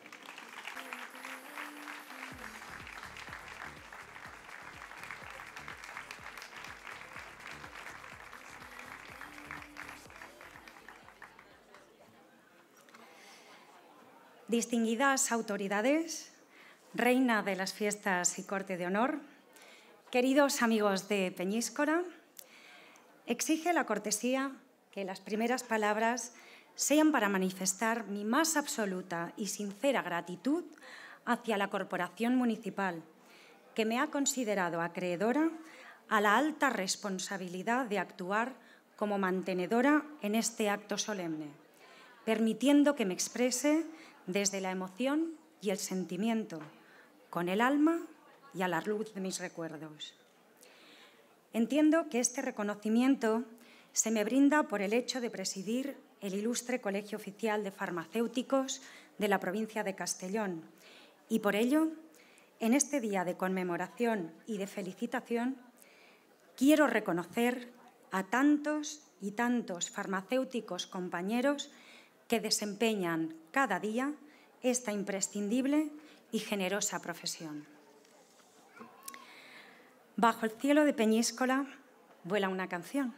Distinguidas autoridades, reina de las fiestas y corte de honor, queridos amigos de Peñíscola, exige la cortesía que las primeras palabras sean para manifestar mi más absoluta y sincera gratitud hacia la Corporación Municipal, que me ha considerado acreedora a la alta responsabilidad de actuar como mantenedora en este acto solemne, permitiendo que me exprese desde la emoción y el sentimiento, con el alma y a la luz de mis recuerdos. Entiendo que este reconocimiento se me brinda por el hecho de presidir el ilustre Colegio Oficial de Farmacéuticos de la provincia de Castellón y por ello, en este día de conmemoración y de felicitación, quiero reconocer a tantos y tantos farmacéuticos compañeros que desempeñan cada día esta imprescindible y generosa profesión. Bajo el cielo de Peñíscola vuela una canción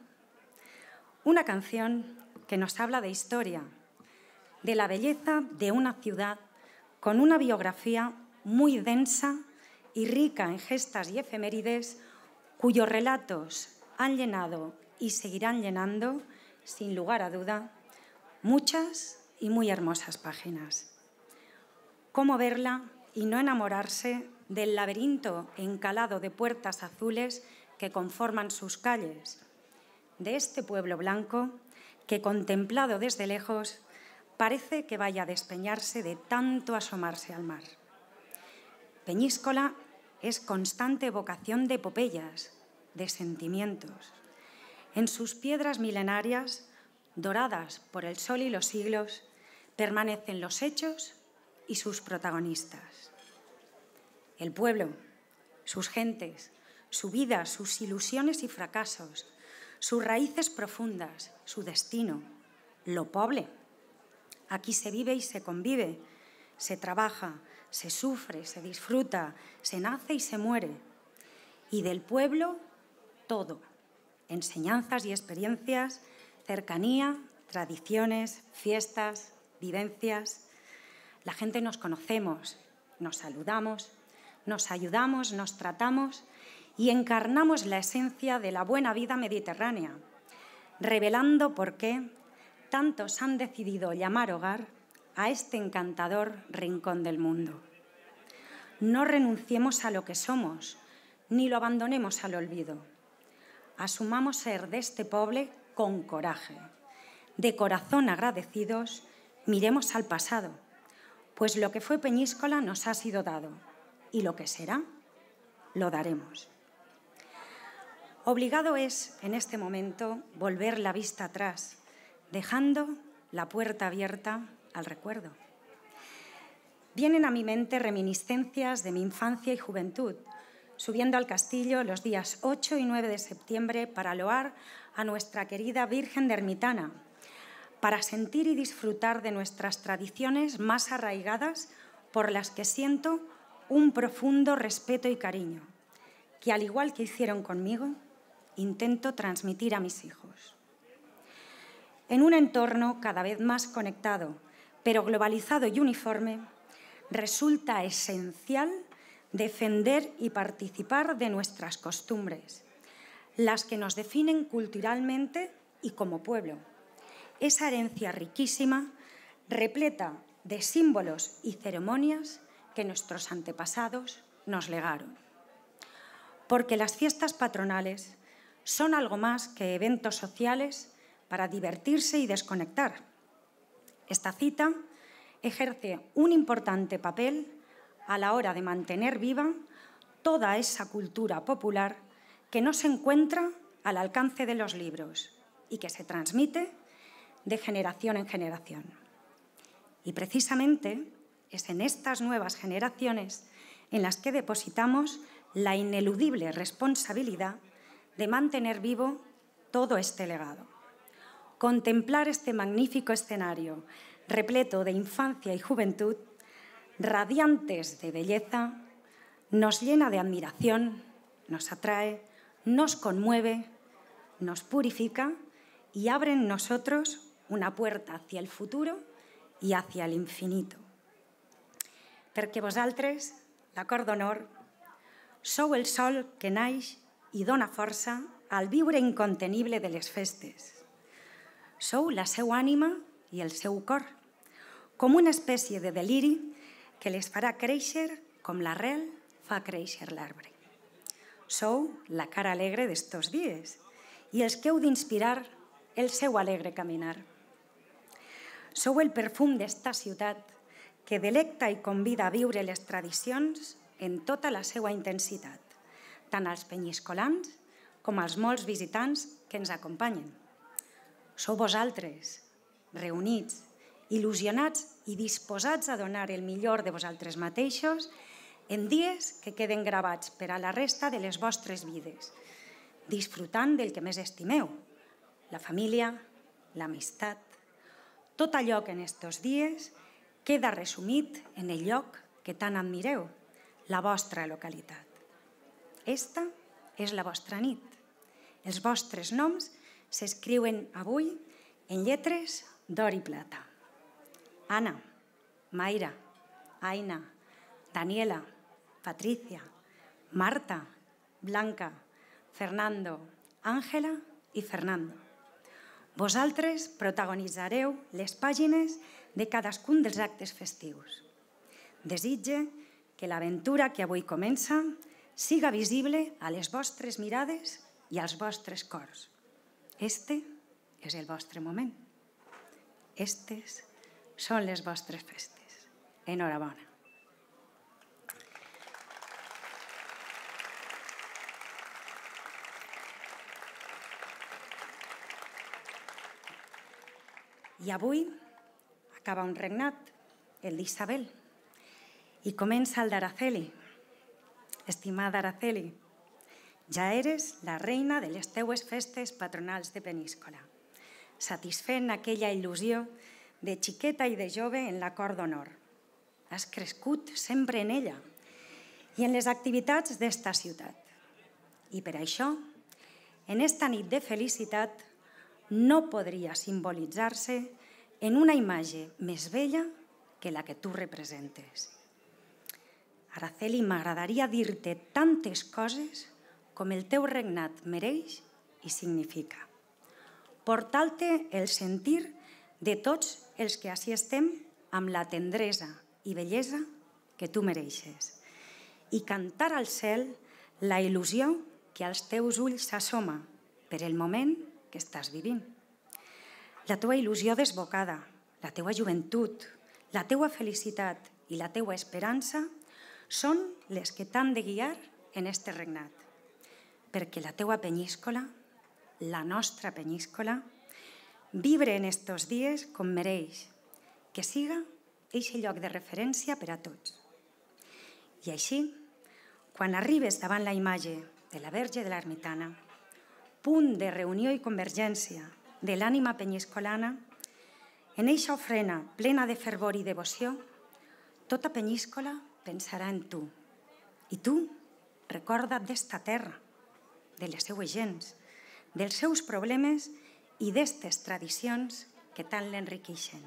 que nos habla de historia, de la belleza de una ciudad con una biografía muy densa y rica en gestas y efemérides, cuyos relatos han llenado y seguirán llenando, sin lugar a duda, muchas y muy hermosas páginas. ¿Cómo verla y no enamorarse del laberinto encalado de puertas azules que conforman sus calles? De este pueblo blanco que, contemplado desde lejos, parece que vaya a despeñarse de tanto asomarse al mar. Peñíscola es constante evocación de epopeyas, de sentimientos. En sus piedras milenarias, doradas por el sol y los siglos, permanecen los hechos y sus protagonistas. El pueblo, sus gentes, su vida, sus ilusiones y fracasos, sus raíces profundas, su destino, lo poble. Aquí se vive y se convive, se trabaja, se sufre, se disfruta, se nace y se muere. Y del pueblo, todo, enseñanzas y experiencias, cercanía, tradiciones, fiestas, vivencias. La gente nos conocemos, nos saludamos, nos ayudamos, nos tratamos y encarnamos la esencia de la buena vida mediterránea, revelando por qué tantos han decidido llamar hogar a este encantador rincón del mundo. No renunciemos a lo que somos, ni lo abandonemos al olvido. Asumamos ser de este pueblo con coraje. De corazón agradecidos, miremos al pasado, pues lo que fue Peñíscola nos ha sido dado, y lo que será, lo daremos. Obligado es, en este momento, volver la vista atrás, dejando la puerta abierta al recuerdo. Vienen a mi mente reminiscencias de mi infancia y juventud, subiendo al castillo los días 8 y 9 de septiembre para loar a nuestra querida Virgen de Ermitana, para sentir y disfrutar de nuestras tradiciones más arraigadas por las que siento un profundo respeto y cariño, que al igual que hicieron conmigo, intento transmitir a mis hijos. En un entorno cada vez más conectado, pero globalizado y uniforme, resulta esencial defender y participar de nuestras costumbres, las que nos definen culturalmente y como pueblo. Esa herencia riquísima, repleta de símbolos y ceremonias que nuestros antepasados nos legaron. Porque las fiestas patronales son algo más que eventos sociales para divertirse y desconectar. Esta cita ejerce un importante papel a la hora de mantener viva toda esa cultura popular que no se encuentra al alcance de los libros y que se transmite de generación en generación. Y precisamente es en estas nuevas generaciones en las que depositamos la ineludible responsabilidad de mantener vivo todo este legado. Contemplar este magnífico escenario repleto de infancia y juventud, radiantes de belleza, nos llena de admiración, nos atrae, nos conmueve, nos purifica y abre en nosotros una puerta hacia el futuro i hacia l'infinito. Perquè vosaltres, la Cor d'Honor, sou el sol que naix i dona força al viure incontenible de les festes. Sou la seva ànima i el seu cor, com una espècie de deliri que les farà créixer com l'arrel fa créixer l'arbre. Sou la cara alegre d'estos dies i els que heu d'inspirar el seu alegre caminar. Sou el perfum d'esta ciutat que delecta i convida a viure les tradicions en tota la seva intensitat, tant als penyiscolans com als molts visitants que ens acompanyen. Sou vosaltres, reunits, il·lusionats i disposats a donar el millor de vosaltres mateixos en dies que queden gravats per a la resta de les vostres vides, disfrutant del que més estimeu, la família, l'amistat, tot allò que en estos dies queda resumit en el lloc que tant admireu, la vostra localitat. Esta és la vostra nit. Els vostres noms s'escriuen avui en lletres d'or i plata. Anna, Mayra, Aina, Daniela, Patricia, Marta, Blanca, Fernando, Àngela i Fernando. Vosaltres protagonitzareu les pàgines de cadascun dels actes festius. Desitge que l'aventura que avui comença siga visible a les vostres mirades i als vostres cors. Este és el vostre moment. Estes són les vostres festes. Enhorabona. I avui acaba un regnat, el d'Isabel, i comença el d'Araceli. Estimada Araceli, ja eres la reina de les teues festes patronals de Peníscola, satisfent aquella il·lusió de xiqueta i de jove en la Cor d'Honor. Has crescut sempre en ella i en les activitats d'esta ciutat. I per això, en esta nit de felicitat, no podria simbolitzar-se en una imatge més bella que la que tu representes. Araceli, m'agradaria dir-te tantes coses com el teu regnat mereix i significa. Portar-te el sentir de tots els que ací estem amb la tendresa i bellesa que tu mereixes i cantar al cel la il·lusió que als teus ulls s'assoma per el moment que estàs vivint. La teua il·lusió desbocada, la teua joventut, la teua felicitat i la teua esperança són les que t'han de guiar en este regnat, perquè la teua penyíscola, la nostra penyíscola, viure en estos dies com mereix, que siga eixe lloc de referència per a tots. I així, quan arribes davant la imatge de la Verge de l'Ermitana, punt de reunió i convergència de l'ànima penyiscolana, en eixa ofrena plena de fervor i devoció, tota Penyíscola pensarà en tu. I tu recorda't d'esta terra, de les seues gents, dels seus problemes i d'estes tradicions que tant l'enriqueixen.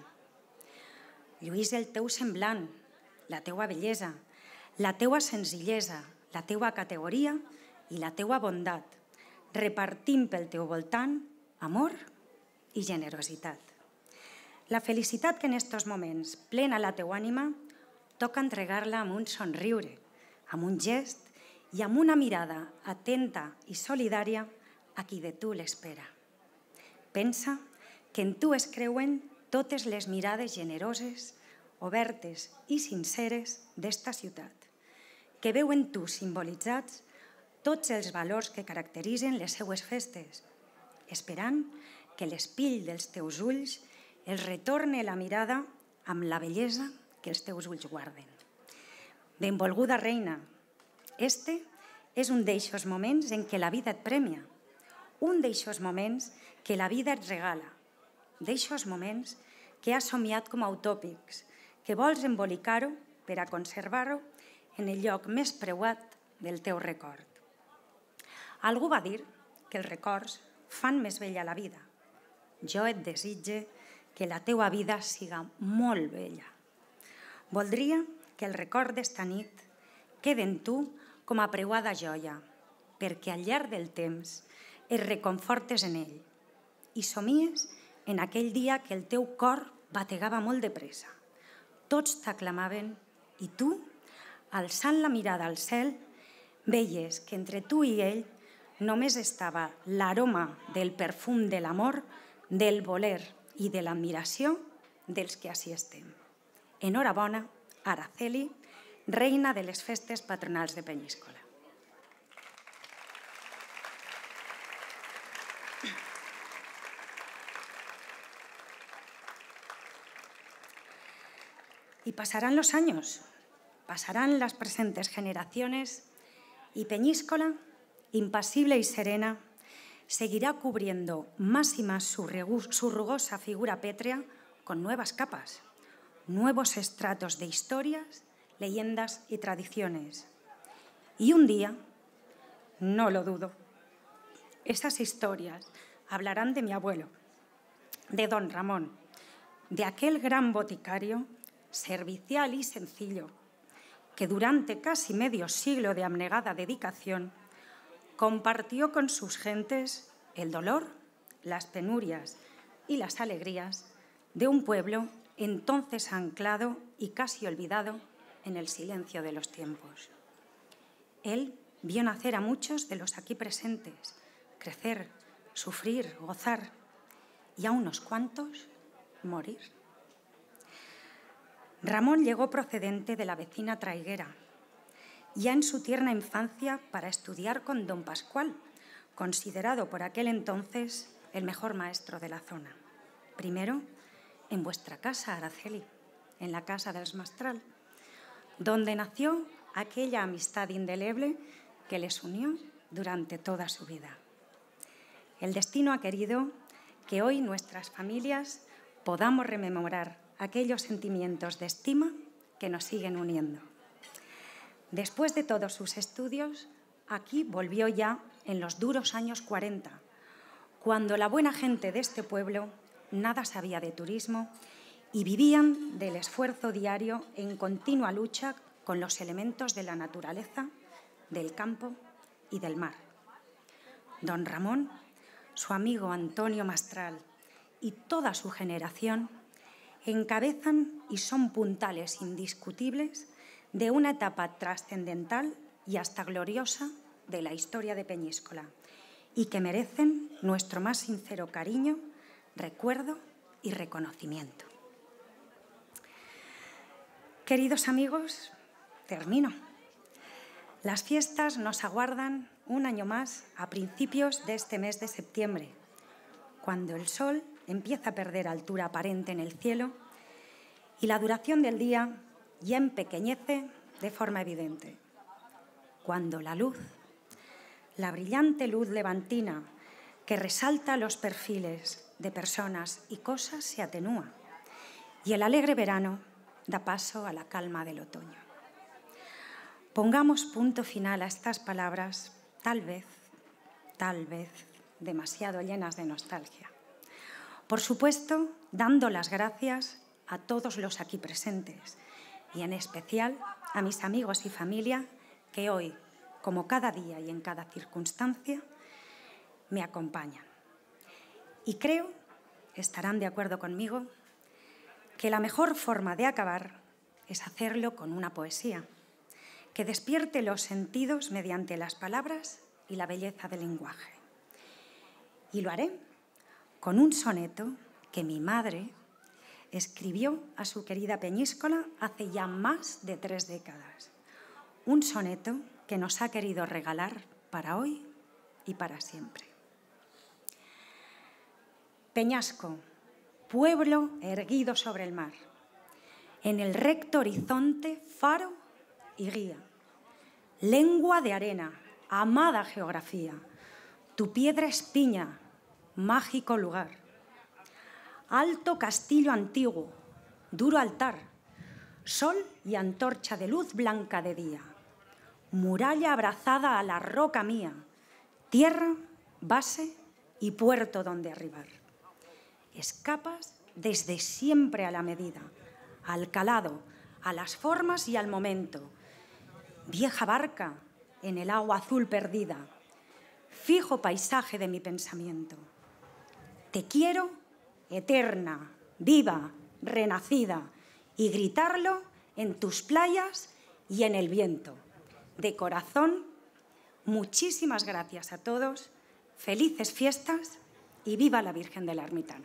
Lluís el teu semblant, la teua bellesa, la teua senzillesa, la teua categoria i la teua bondat, repartint pel teu voltant amor i generositat. La felicitat que en estos moments plena la teua ànima toca entregar-la amb un somriure, amb un gest i amb una mirada atenta i solidària a qui de tu l'espera. Pensa que en tu es creuen totes les mirades generoses, obertes i sinceres d'esta ciutat, que veu en tu simbolitzats tots els valors que caracteritzen les seues festes, esperant que l'espill dels teus ulls els retorne la mirada amb la bellesa que els teus ulls guarden. Benvolguda reina, este és un d'eixos moments en què la vida et premia, un d'eixos moments que la vida et regala, d'eixos moments que has somiat com a utòpics, que vols embolicar-ho per a conservar-ho en el lloc més preuat del teu record. Algú va dir que els records fan més bella la vida. Jo et desitge que la teua vida siga molt bella. Voldria que el record d'esta nit quede en tu com a preuada joia, perquè al llarg del temps es reconfortes en ell i somies en aquell dia que el teu cor bategava molt de pressa. Tots t'aclamaven i tu, alçant la mirada al cel, veies que entre tu i ell només estava l'aroma del perfum de l'amor, del voler i de l'admiració dels que ací estem. Enhorabona, Araceli, reina de les festes patronals de Penyíscola. Y pasarán los años, pasarán las presentes generaciones y Peñíscola, impasible y serena, seguirá cubriendo más y más su rugosa figura pétrea con nuevas capas, nuevos estratos de historias, leyendas y tradiciones. Y un día, no lo dudo, esas historias hablarán de mi abuelo, de don Ramón, de aquel gran boticario servicial y sencillo, que durante casi medio siglo de abnegada dedicación compartió con sus gentes el dolor, las penurias y las alegrías de un pueblo entonces anclado y casi olvidado en el silencio de los tiempos. Él vio nacer a muchos de los aquí presentes, crecer, sufrir, gozar y a unos cuantos morir. Ramón llegó procedente de la vecina Traiguera, ya en su tierna infancia para estudiar con don Pascual, considerado por aquel entonces el mejor maestro de la zona. Primero, en vuestra casa, Araceli, en la casa dels Mastral, donde nació aquella amistad indeleble que les unió durante toda su vida. El destino ha querido que hoy nuestras familias podamos rememorar aquellos sentimientos de estima que nos siguen uniendo. Después de todos sus estudios, aquí volvió ya en los duros años 40, cuando la buena gente de este pueblo nada sabía de turismo y vivían del esfuerzo diario en continua lucha con los elementos de la naturaleza, del campo y del mar. Don Ramón, su amigo Antonio Mastral y toda su generación encabezan y son puntales indiscutibles de una etapa trascendental y hasta gloriosa de la historia de Peñíscola y que merecen nuestro más sincero cariño, recuerdo y reconocimiento. Queridos amigos, termino. Las fiestas nos aguardan un año más a principios de este mes de septiembre, cuando el sol empieza a perder altura aparente en el cielo y la duración del día ya empequeñece de forma evidente. Cuando la luz, la brillante luz levantina que resalta los perfiles de personas y cosas se atenúa y el alegre verano da paso a la calma del otoño. Pongamos punto final a estas palabras, tal vez, demasiado llenas de nostalgia. Por supuesto, dando las gracias a todos los aquí presentes y en especial a mis amigos y familia que hoy, como cada día y en cada circunstancia, me acompañan. Y creo, estarán de acuerdo conmigo, que la mejor forma de acabar es hacerlo con una poesía que despierte los sentidos mediante las palabras y la belleza del lenguaje. Y lo haré con un soneto que mi madre escribió a su querida Peñíscola hace ya más de 3 décadas. Un soneto que nos ha querido regalar para hoy y para siempre. Peñasco, pueblo erguido sobre el mar, en el recto horizonte, faro y guía. Lengua de arena, amada geografía, tu piedra espiña, mágico lugar. Alto castillo antiguo, duro altar, sol y antorcha de luz blanca de día. Muralla abrazada a la roca mía, tierra, base y puerto donde arribar. Escapas desde siempre a la medida, al calado, a las formas y al momento. Vieja barca en el agua azul perdida, fijo paisaje de mi pensamiento. Te quiero eterna, viva, renacida, y gritarlo en tus playas y en el viento. De corazón, muchísimas gracias a todos, felices fiestas y viva la Virgen de la Ermitana.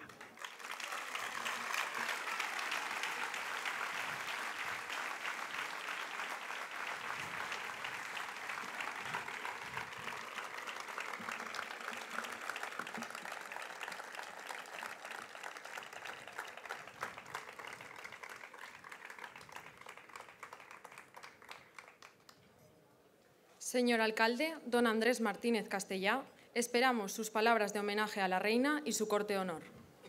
Señor alcalde, don Andrés Martínez Castellá, esperamos sus palabras de homenaje a la reina y su corte de honor.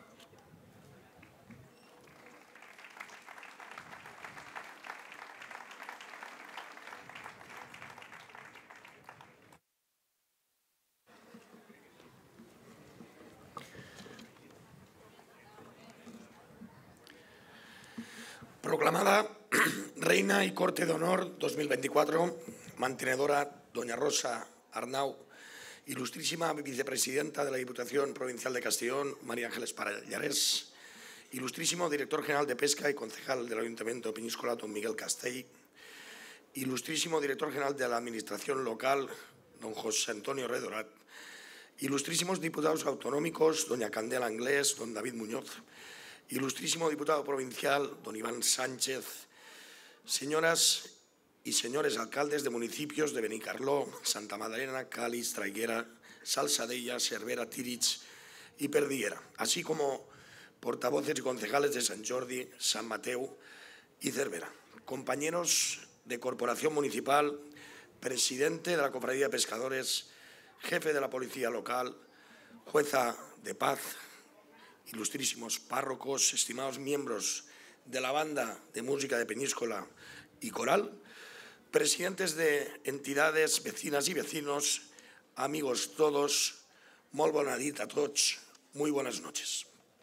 Proclamada Reina y Corte de Honor 2024, mantenedora doña Rosa Arnau, ilustrísima vicepresidenta de la Diputación Provincial de Castellón, María Ángeles Pallarés, ilustrísimo director general de Pesca y concejal del Ayuntamiento de Peñíscola, don Miguel Castell, ilustrísimo director general de la Administración Local, don José Antonio Redorat, ilustrísimos diputados autonómicos, doña Candela Anglés, don David Muñoz, ilustrísimo diputado provincial, don Iván Sánchez, señoras y señores alcaldes de municipios de Benicarló, Santa Magdalena, Cáliz, Traiguera, Salsadella, Cervera, Tírig y Perdiguera, así como portavoces y concejales de Sant Jordi, San Mateu y Cervera, compañeros de corporación municipal, presidente de la Cofradía de Pescadores, jefe de la Policía Local, jueza de paz, ilustrísimos párrocos, estimados miembros de la banda de música de Peñíscola y coral, presidentes de entidades, vecinas y vecinos, amigos todos, molt bona nit a tots, muy buenas noches.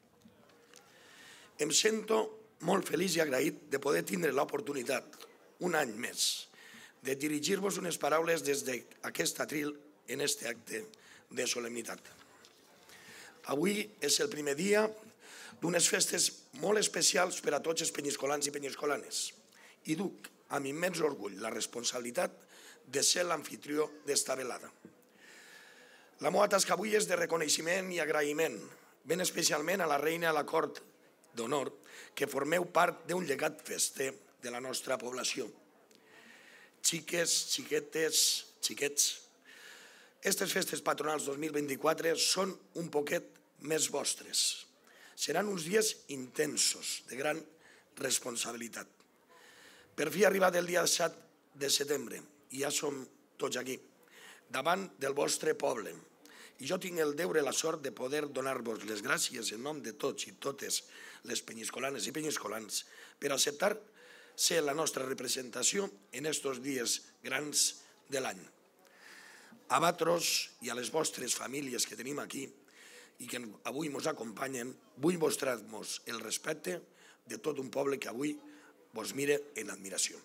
Em sento molt feliç i agraït de poder tindre l'oportunitat, un any més, de dirigir-vos unes paraules des d'aquest atril en aquest acte de solemnitat. Avui és el primer dia d'unes festes molt especials per a tots els penyiscolans i penyiscolanes i duc amb immens orgull la responsabilitat de ser l'anfitrió d'esta velada. La meva tasca avui és de reconeixement i agraïment, ben especialment a la reina a la cort d'honor, que formeu part d'un llegat fester de la nostra població. Xiques, xiquetes, xiquets, aquestes festes patronals 2024 són un poquet més vostres. Seran uns dies intensos, de gran responsabilitat. Per fi ha arribat el dia 7 de setembre i ja som tots aquí, davant del vostre poble. I jo tinc el deure i la sort de poder donar-vos les gràcies en nom de tots i totes les penyiscolanes i penyiscolans per acceptar ser la nostra representació en aquests dies grans de l'any. A vosaltres i a les vostres famílies que tenim aquí i que avui ens acompanyen, vull mostrar-vos el respecte de tot un poble que avui vos mira en admiració.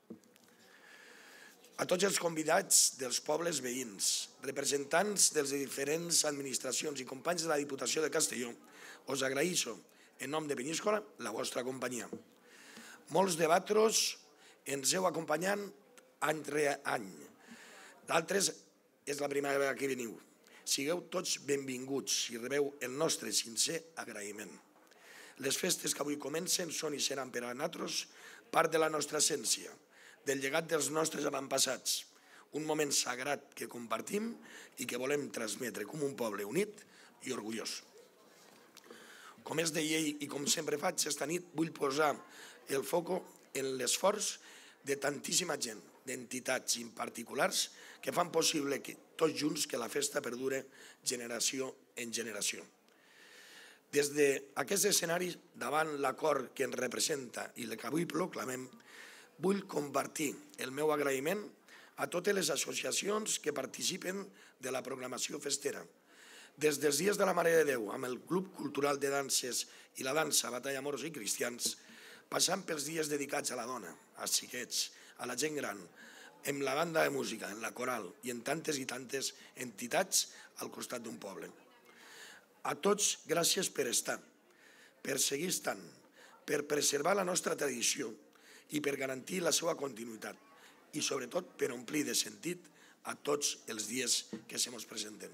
A tots els convidats dels pobles veïns, representants de les diferents administracions i companys de la Diputació de Castelló, us agraïsco, en nom de Peñíscola, la vostra companyia. Molts de vosaltres ens heu acompanyat any rere any. D'altres és la primera vegada que veniu. Sigueu tots benvinguts i rebeu el nostre sincer agraïment. Les festes que avui comencen són i seran per a nosaltres part de la nostra essència, del llegat dels nostres avantpassats, un moment sagrat que compartim i que volem transmetre com un poble unit i orgullós. Com és deia i com sempre faig, esta nit vull posar el foco en l'esforç de tantíssima gent, d'entitats i particulars que fan possible tots junts que la festa perdure generació en generació. Des d'aquest escenari, davant l'acord que ens representa i el que avui proclamem, vull compartir el meu agraïment a totes les associacions que participen de la programació festera. Des dels Dies de la Mare de Déu, amb el Club Cultural de Danses i la dansa Batalla Moros i Cristians, passant pels dies dedicats a la dona, als xiquets, a la gent gran, amb la banda de música, en la coral i en tantes i tantes entitats al costat d'un poble. A tots, gràcies per estar, per seguir estant, per preservar la nostra tradició i per garantir la seva continuïtat i, sobretot, per omplir de sentit a tots els dies que se mos presenten.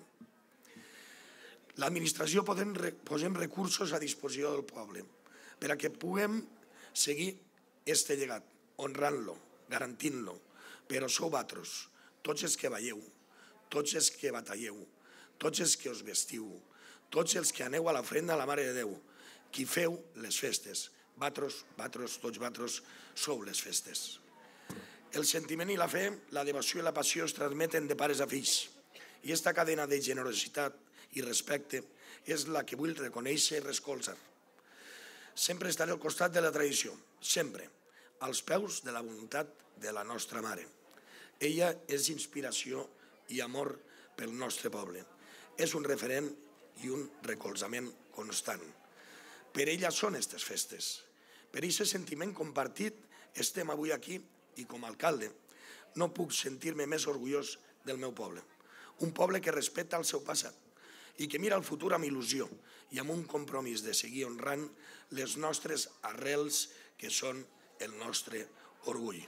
L'administració posem recursos a disposició del poble per a que puguem seguir aquest llegat, honrant-lo, garantint-lo, però sou vosaltres, tots els que veieu, tots els que batalleu, tots els que us vestiu, tots els que aneu a l'ofrenda a la Mare de Déu, qui feu les festes. Vosaltres, tots vosaltres, sou les festes. El sentiment i la fe, la devoció i la passió es transmeten de pares a fills, i aquesta cadena de generositat i respecte és la que vull reconèixer i recolzar. Sempre estaré al costat de la tradició, sempre, als peus de la voluntat de la nostra mare. Ella és inspiració i amor pel nostre poble. És un referent i un recolzament constant. Per ella són aquestes festes. Per aquest sentiment compartit estem avui aquí i com a alcalde no puc sentir-me més orgullós del meu poble. Un poble que respecta el seu passat i que mira el futur amb il·lusió i amb un compromís de seguir honrant les nostres arrels que són el nostre orgull.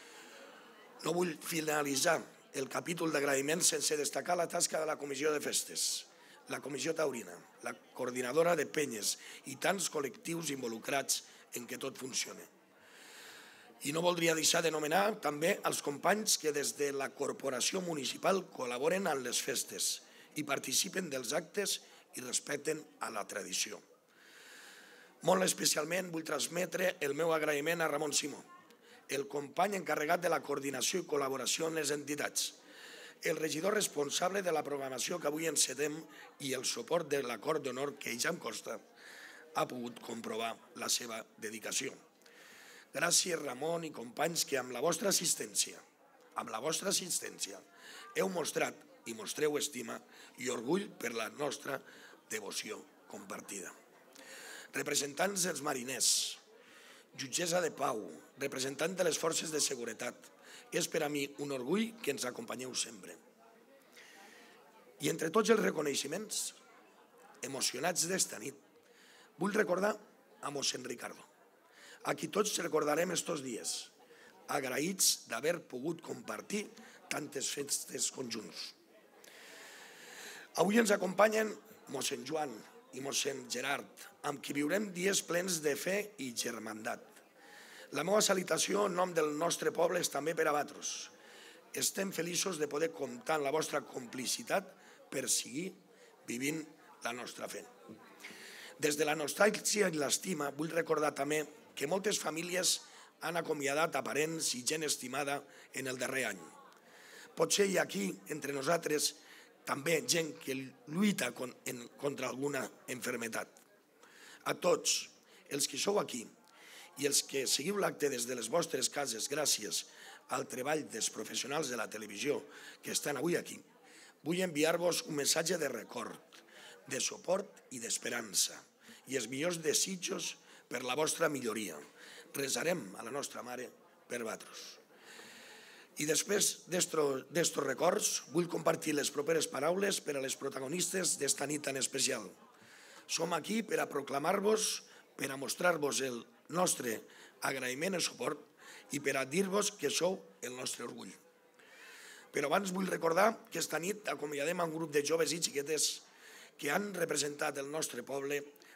No vull finalitzar el capítol d'agraïment sense destacar la tasca de la Comissió de Festes, la Comissió Taurina, la coordinadora de penyes i tants col·lectius involucrats en què tot funciona. I no voldria deixar d'anomenar també els companys que des de la corporació municipal col·laboren en les festes i participen dels actes i respecten a la tradició. Molt especialment vull transmetre el meu agraïment a Ramon Simó, el company encarregat de la coordinació i col·laboració en les entitats, el regidor responsable de la programació que avui encetem i el suport de l'acord d'honor que ja em consta ha pogut comprovar la seva dedicació. Gràcies, Ramon i companys, que amb la vostra assistència, heu mostrat i mostreu estima i orgull per la nostra devoció compartida. Representants dels mariners, jutgessa de pau, representant de les forces de seguretat, és per a mi un orgull que ens acompanyeu sempre. I entre tots els reconeixements emocionats d'esta nit, vull recordar a mossèn Ricardo, a qui tots recordarem estos dies, agraïts d'haver pogut compartir tantes festes conjunts. Avui ens acompanyen mossèn Joan i mossèn Gerard, amb qui viurem dies plens de fe i germandat. La meva salutació en nom del nostre poble és també per a vosaltres. Estem feliços de poder comptar amb la vostra complicitat per seguir vivint la nostra fe. Des de la nostàlgia i l'estima vull recordar també que moltes famílies han acomiadat a parents i gent estimada en el darrer any. Potser hi ha aquí, entre nosaltres, també gent que lluita contra alguna malaltia. A tots els que sou aquí i els que seguiu l'acte des de les vostres cases gràcies al treball dels professionals de la televisió que estan avui aquí, vull enviar-vos un missatge de record, de suport i d'esperança i els millors desitjos per la vostra milloria. Rezarem a la nostra Mare per vosaltres. I després d'estos records, vull compartir les properes paraules per a les protagonistes d'esta nit tan especial. Som aquí per a proclamar-vos, per a mostrar-vos el nostre agraïment i suport i per a dir-vos que sou el nostre orgull. Però abans vull recordar que esta nit acomiadem un grup de joves i xiquetes que han representat el nostre poble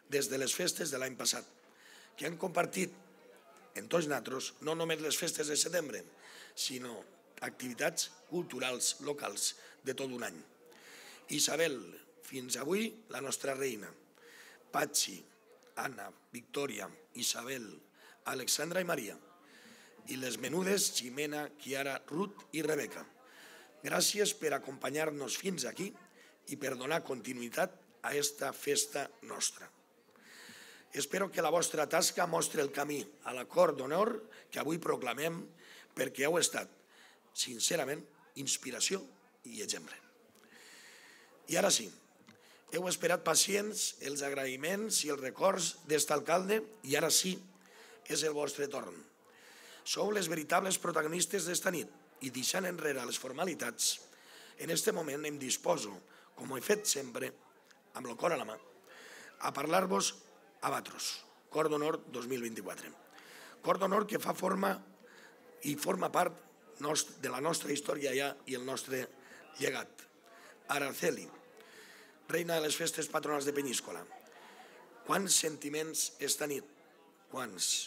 des de les festes de l'any passat, que han compartit en tots nosaltres no només les festes de setembre, sinó activitats culturals locals de tot un any. Isabel, fins avui la nostra reina, Patxi, Anna, Victòria, Isabel, Alexandra i Maria, i les menudes Ximena, Chiara, Ruth i Rebeca. Gràcies per acompanyar-nos fins aquí i per donar continuïtat a esta festa nostra. Espero que la vostra tasca mostri el camí a l'acord d'honor que avui proclamem, perquè heu estat, sincerament, inspiració i exemple. I ara sí, heu esperat pacients els agraïments i els records d'este alcalde i ara sí, és el vostre torn. Sou les veritables protagonistes d'esta nit i deixant enrere les formalitats, en este moment em disposo, com he fet sempre, amb el cor a la mà, a parlar-vos a vosaltres, Cor d'Honor 2024. Cor d'Honor que forma part de la nostra història ja i el nostre llegat. Araceli, reina de les festes patronals de Penyíscola. Quants sentiments esta nit? Quants?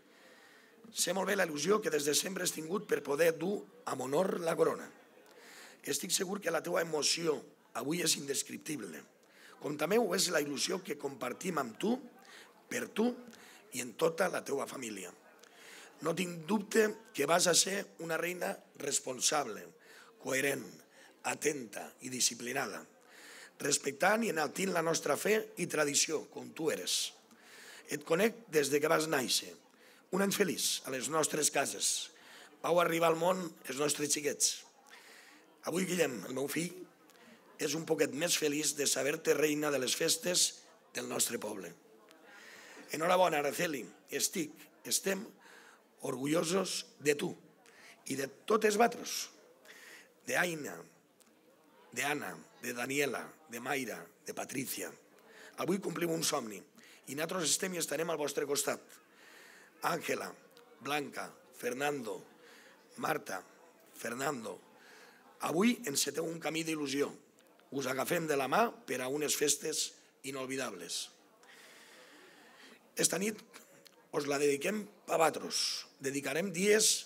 Sé molt bé la il·lusió que des de sempre has tingut per poder dur amb honor la corona. Estic segur que la teua emoció avui és indescriptible, com també ho és la il·lusió que compartim amb tu, per tu i en tota la teua família. No tinc dubte que vas a ser una reina responsable, coherent, atenta i disciplinada, respectant i enaltint la nostra fe i tradició, com tu eres. Et conec des de que vas néixer. Un any feliç a les nostres cases. Vau arribar al món els nostres xiquets. Avui, Guillem, el meu fill, és un poquet més feliç de saber-te reina de les festes del nostre poble. Enhorabona, Araceli. Estem orgullosos de tu i de totes vosaltres, d'Aina, d'Anna, de Daniela, de Mayra, de Patricia. Avui complim un somni i nosaltres estem i estarem al vostre costat. Àngela, Blanca, Fernando, Marta, Fernando, avui enceteu un camí d'il·lusió. Us agafem de la mà per a unes festes inolvidables. Esta nit us la dediquem a vosaltres. Dedicarem dies,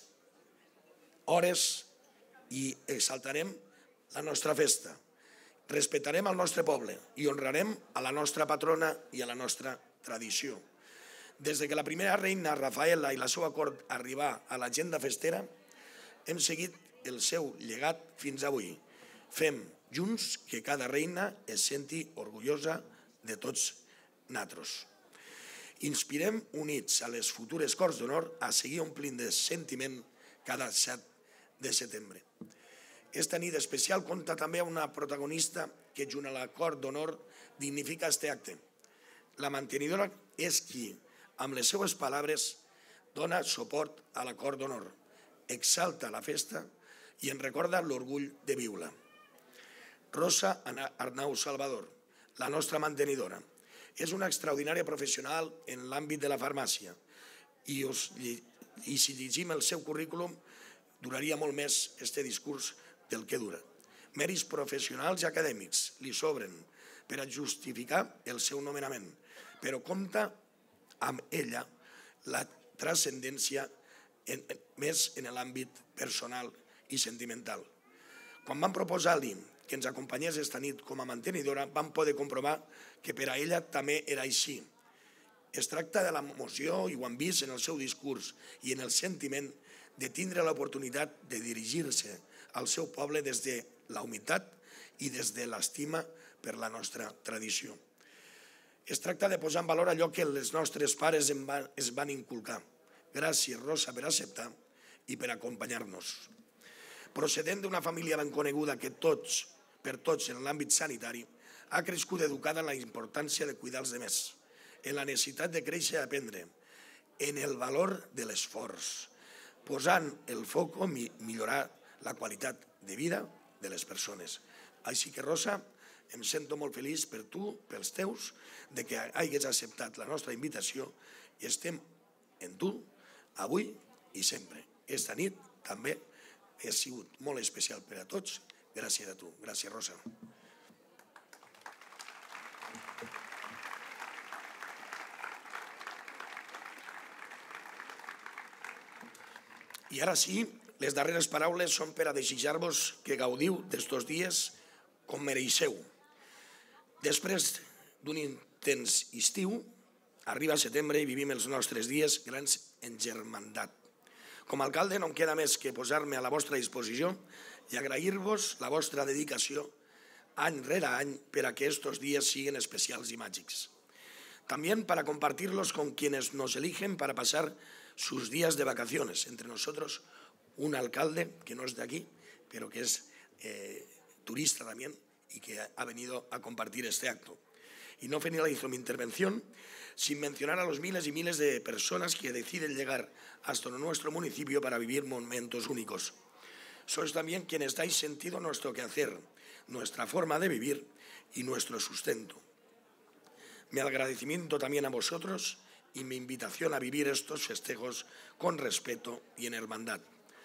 hores i exaltarem la nostra festa. Respectarem el nostre poble i honrarem a la nostra patrona i a la nostra tradició. Des que la primera reina, Rafaela, i la seva cort arribar a l'agenda festera, hem seguit el seu llegat fins avui. Fem junts que cada reina es senti orgullosa de tots nosaltres. Inspirem units a les futures Corts d'Honor a seguir omplint de sentiment cada 7 de setembre. Esta nit especial compta també amb una protagonista que junt a la Cort d'Honor dignifica este acte. La mantenidora és qui, amb les seues paraules, dona suport a la Cort d'Honor, exalta la festa i en recorda l'orgull de viure-la. Rosa Arnau Salvador, la nostra mantenidora, és una extraordinària professional en l'àmbit de la farmàcia i si llegim el seu currículum duraria molt més este discurs del que dura. Mèrits professionals i acadèmics li sobren per a justificar el seu nomenament, però compta amb ella la transcendència més en l'àmbit personal i sentimental. Quan vam proposar-li que ens acompanyés esta nit com a mantenidora, vam poder comprovar que per a ella també era així. Es tracta de l'emoció, i ho han vist en el seu discurs i en el sentiment, de tindre l'oportunitat de dirigir-se al seu poble des de la humitat i des de l'estima per la nostra tradició. Es tracta de posar en valor allò que els nostres pares es van inculcar. Gràcies, Rosa, per acceptar i per acompanyar-nos. Procedent d'una família ben coneguda que per tots en l'àmbit sanitari, ha crescut educada en la importància de cuidar els demés, en la necessitat de créixer i aprendre, en el valor de l'esforç, posant el foc a millorar la qualitat de vida de les persones. Així que, Rosa, em sento molt feliç per tu, pels teus, de que hagis acceptat la nostra invitació i estem en tu avui i sempre. Esta nit també ha sigut molt especial per a tots. Gràcies a tu. Gràcies, Rosa. I ara sí, les darreres paraules són per a desitjar-vos que gaudiu d'estos dies com mereixeu. Després d'un intens estiu, arriba setembre i vivim els nostres dies grans en germandat. Com a alcalde no em queda més que posar-me a la vostra disposició i agrair-vos la vostra dedicació any rere any per a que estos días siguen especials y mágicos. También para compartirlos con quienes nos eligen para pasar sus días de vacaciones. Entre nosotros, un alcalde que no es de aquí, pero que es turista también y que ha venido a compartir este acto. Y no finalizo mi intervención sin mencionar a los miles y miles de personas que deciden llegar hasta nuestro municipio para vivir momentos únicos. Sois también quienes dais sentido a nuestro quehacer, nuestra forma de vivir y nuestro sustento. Mi agradecimiento también a vosotros y mi invitación a vivir estos festejos con respeto y en hermandad.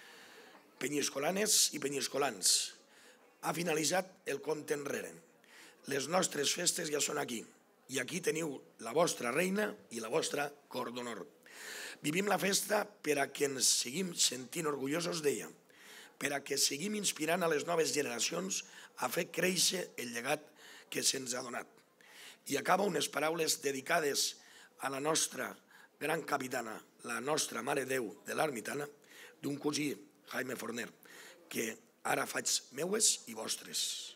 Penyiscolanes i penyiscolans, ha finalitzat el compte enrere. Les nostres festes ja són aquí i aquí teniu la vostra reina i la vostra cor d'honor. Vivim la festa per a que ens seguim sentint orgullosos d'ella, per a que seguim inspirant a les noves generacions a fer créixer el llegat que se'ns ha donat. I acaba unes paraules dedicades a la nostra gran capitana, la nostra Mare Déu de l'Ermitana, d'un cosí, Jaime Forner, que ara faig meues i vostres.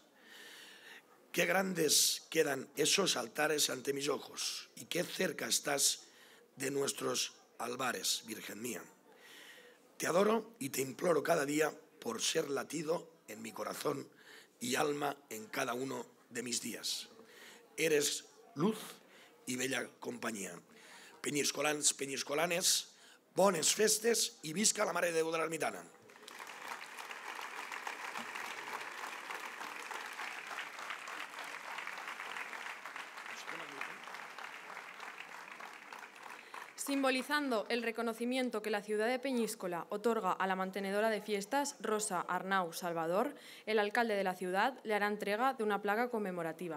Qué grandes quedan esos altares ante mis ojos y qué cerca estás de nuestros albares, Virgen mía. Te adoro y te imploro cada día por ser latido en mi corazón y alma en cada uno de mis días. Eres luz y bella compañía. Penyiscolans, penyiscolanes, bones festes i visca la Mare de Déu de l'Ermitana. Simbolizando el reconocimiento que la ciudad de Peñíscola otorga a la mantenedora de fiestas, Rosa Arnau Salvador, el alcalde de la ciudad le hará entrega de una placa conmemorativa.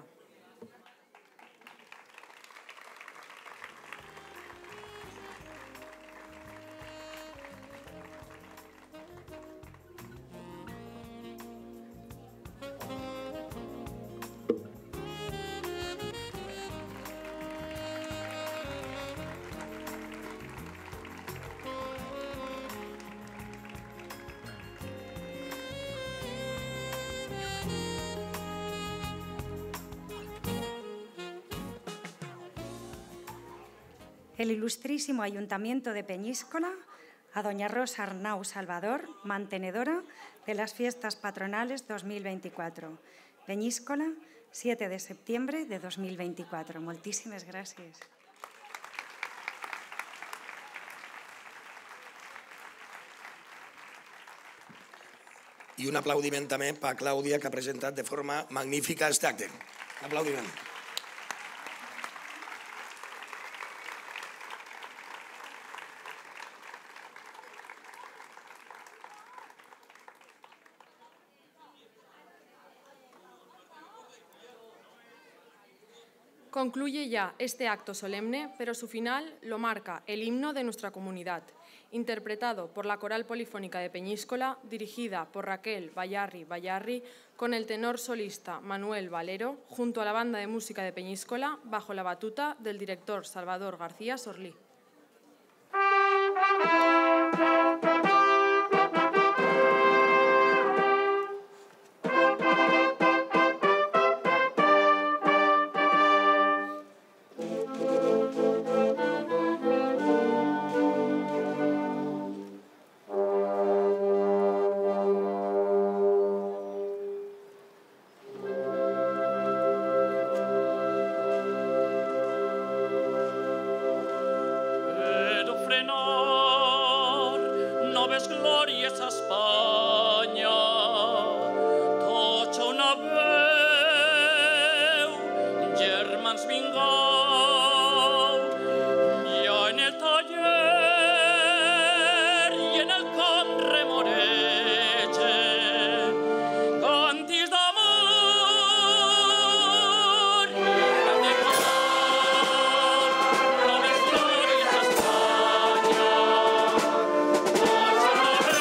El ilustrísimo Ayuntamiento de Peñíscola a doña Rosa Arnau Salvador, mantenedora de las Fiestas Patronales 2024. Peñíscola, 7 de septiembre de 2024. Moltíssimes gràcies. I un aplaudiment també per Clàudia, que ha presentat de forma magnífica aquest acte. Aplaudiment. Concluye ya este acto solemne, pero su final lo marca el himno de nuestra comunidad, interpretado por la Coral Polifónica de Peñíscola, dirigida por Raquel Bayarri, con el tenor solista Manuel Valero, junto a la Banda de Música de Peñíscola, bajo la batuta del director Salvador García Sorlí. Gloria a España.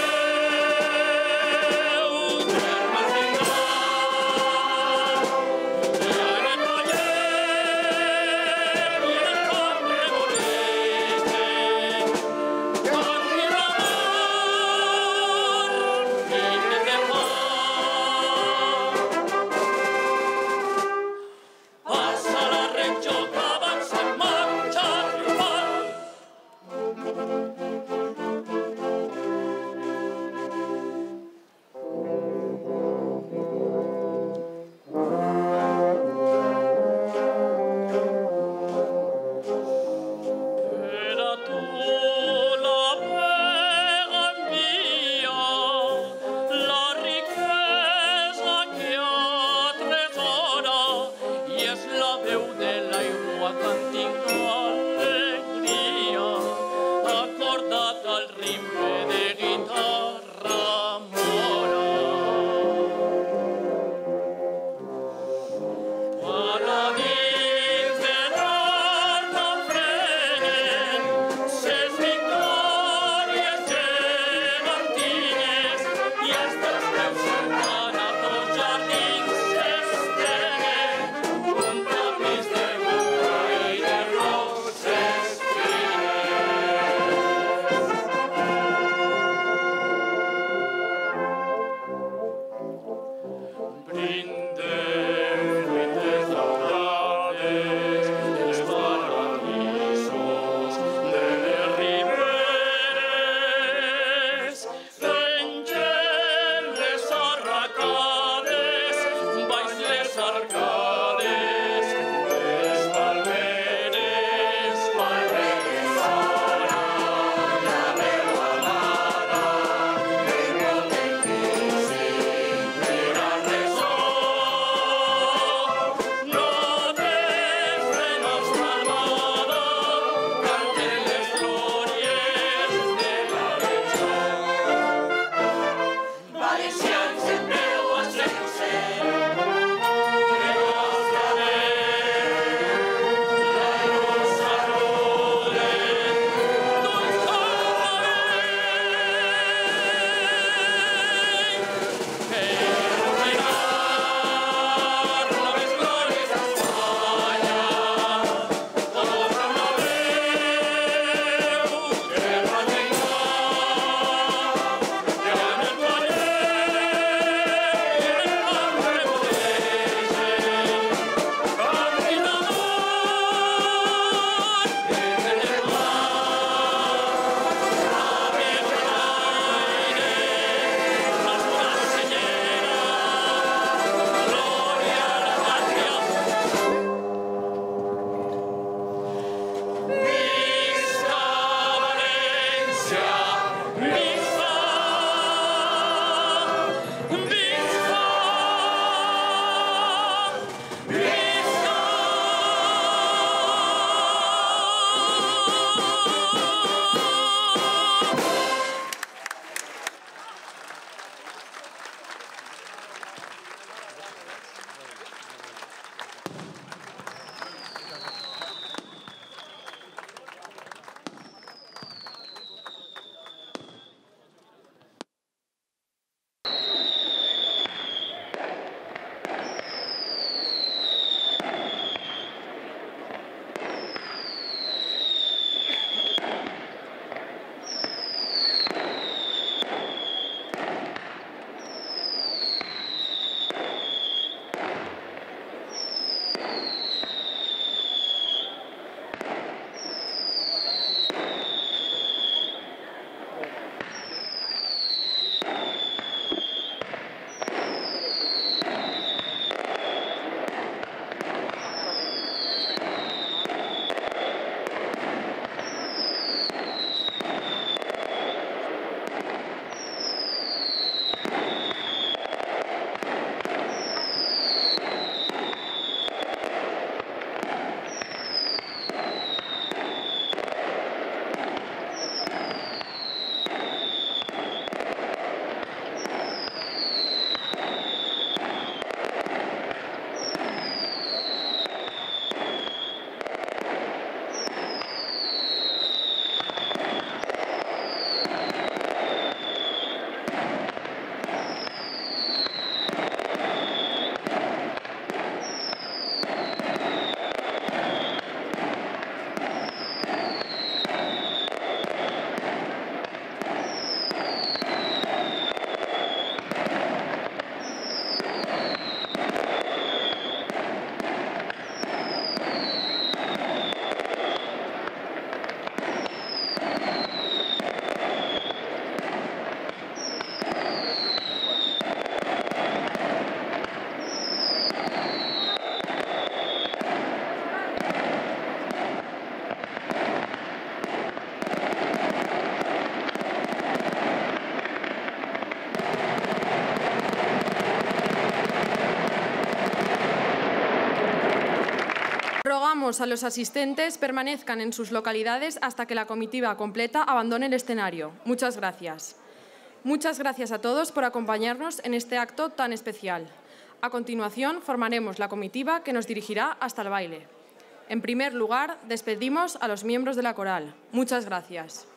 Rogamos a los asistentes permanezcan en sus localidades hasta que la comitiva completa abandone el escenario. Muchas gracias. Muchas gracias a todos por acompañarnos en este acto tan especial. A continuación, formaremos la comitiva que nos dirigirá hasta el baile. En primer lugar, despedimos a los miembros de la coral. Muchas gracias.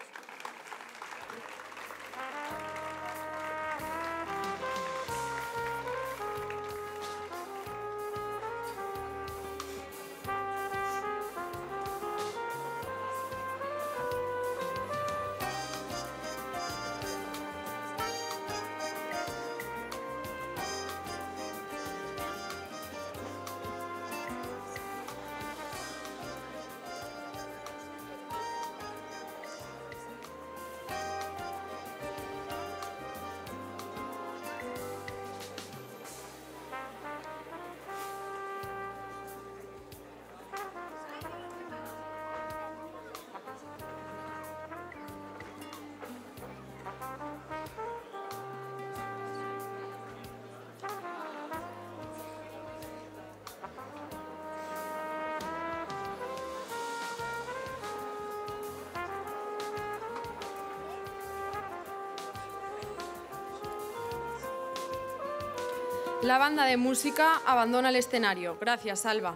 La banda de música abandona el escenario. Gracias, Alba.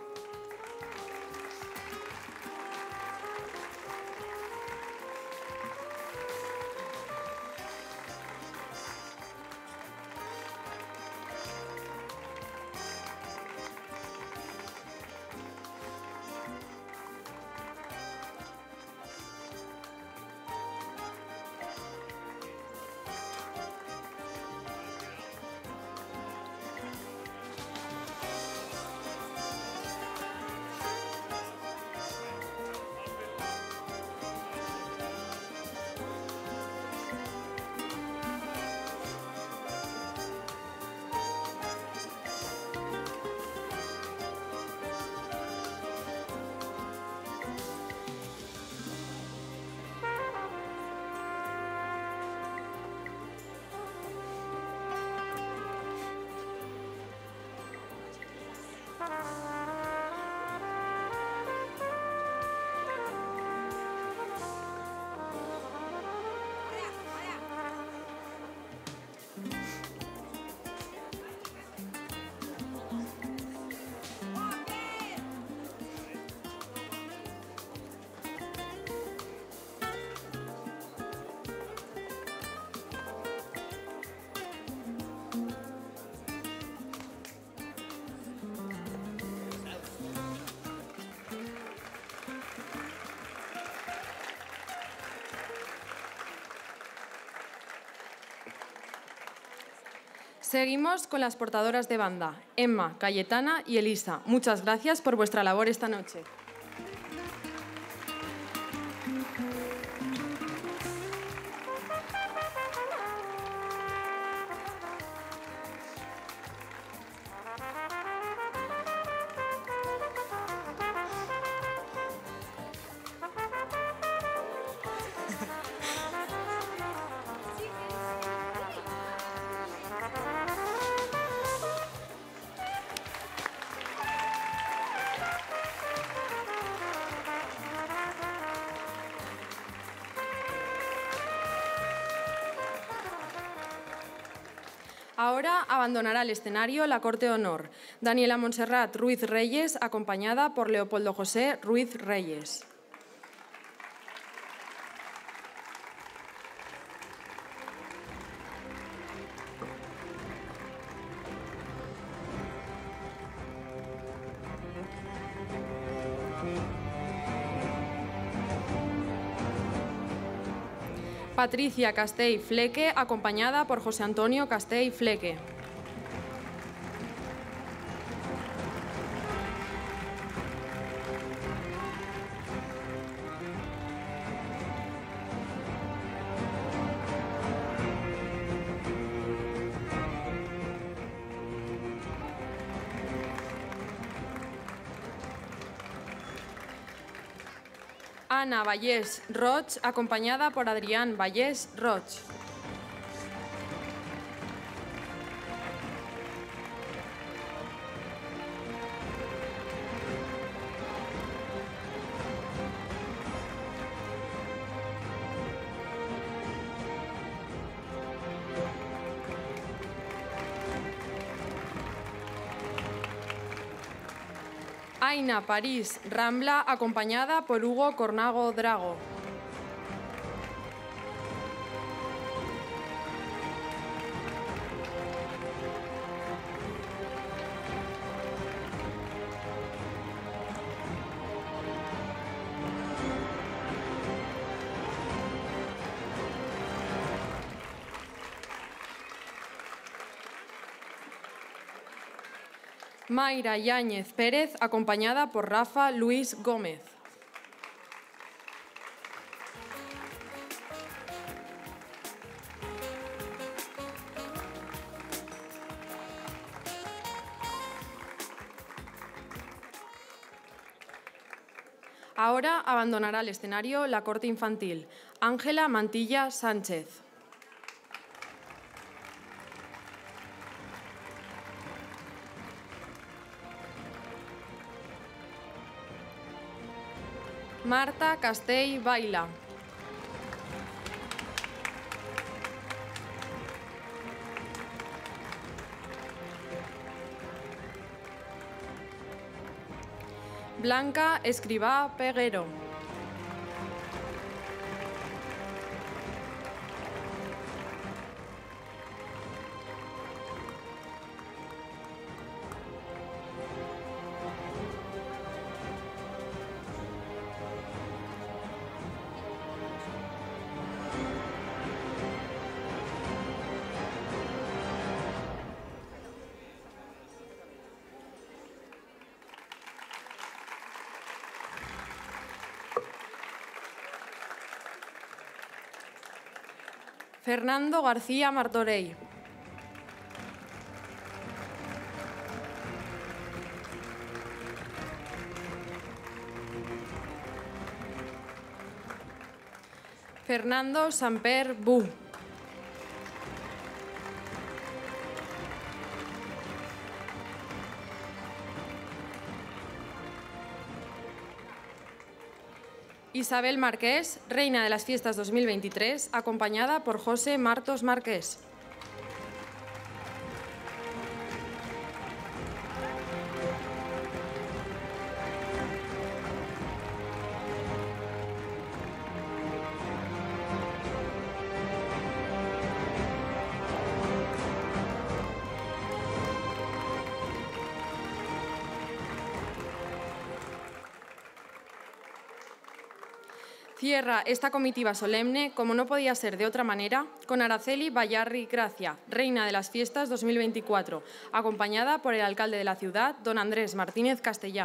Seguimos con las portadoras de banda, Emma, Cayetana y Elisa. Muchas gracias por vuestra labor esta noche. Ahora abandonará el escenario la Corte de Honor, Daniela Montserrat Ruiz Reyes, acompañada por Leopoldo José Ruiz Reyes. Patricia Castell Fleque, acompañada por José Antonio Castell Fleque. Ana Vallès Roig, acompañada por Adrián Vallès Roig. Aina París Rambla, acompañada por Hugo Cornago Drago. Mayra Yáñez Pérez, acompañada por Rafa Luis Gómez. Ahora abandonará el escenario la corte infantil. Ángela Mantilla Sánchez. Marta Castell Baila. Blanca Escribá Peguero. Fernando García Martorell. Fernando Samper Bu. Isabel Marqués, reina de las fiestas 2023, acompañada por José Martos Marqués. Cierra esta comitiva solemne, como no podía ser de otra manera, con Araceli Bayarri Gracia, reina de las fiestas 2024, acompañada por el alcalde de la ciudad, don Andrés Martínez Castellá.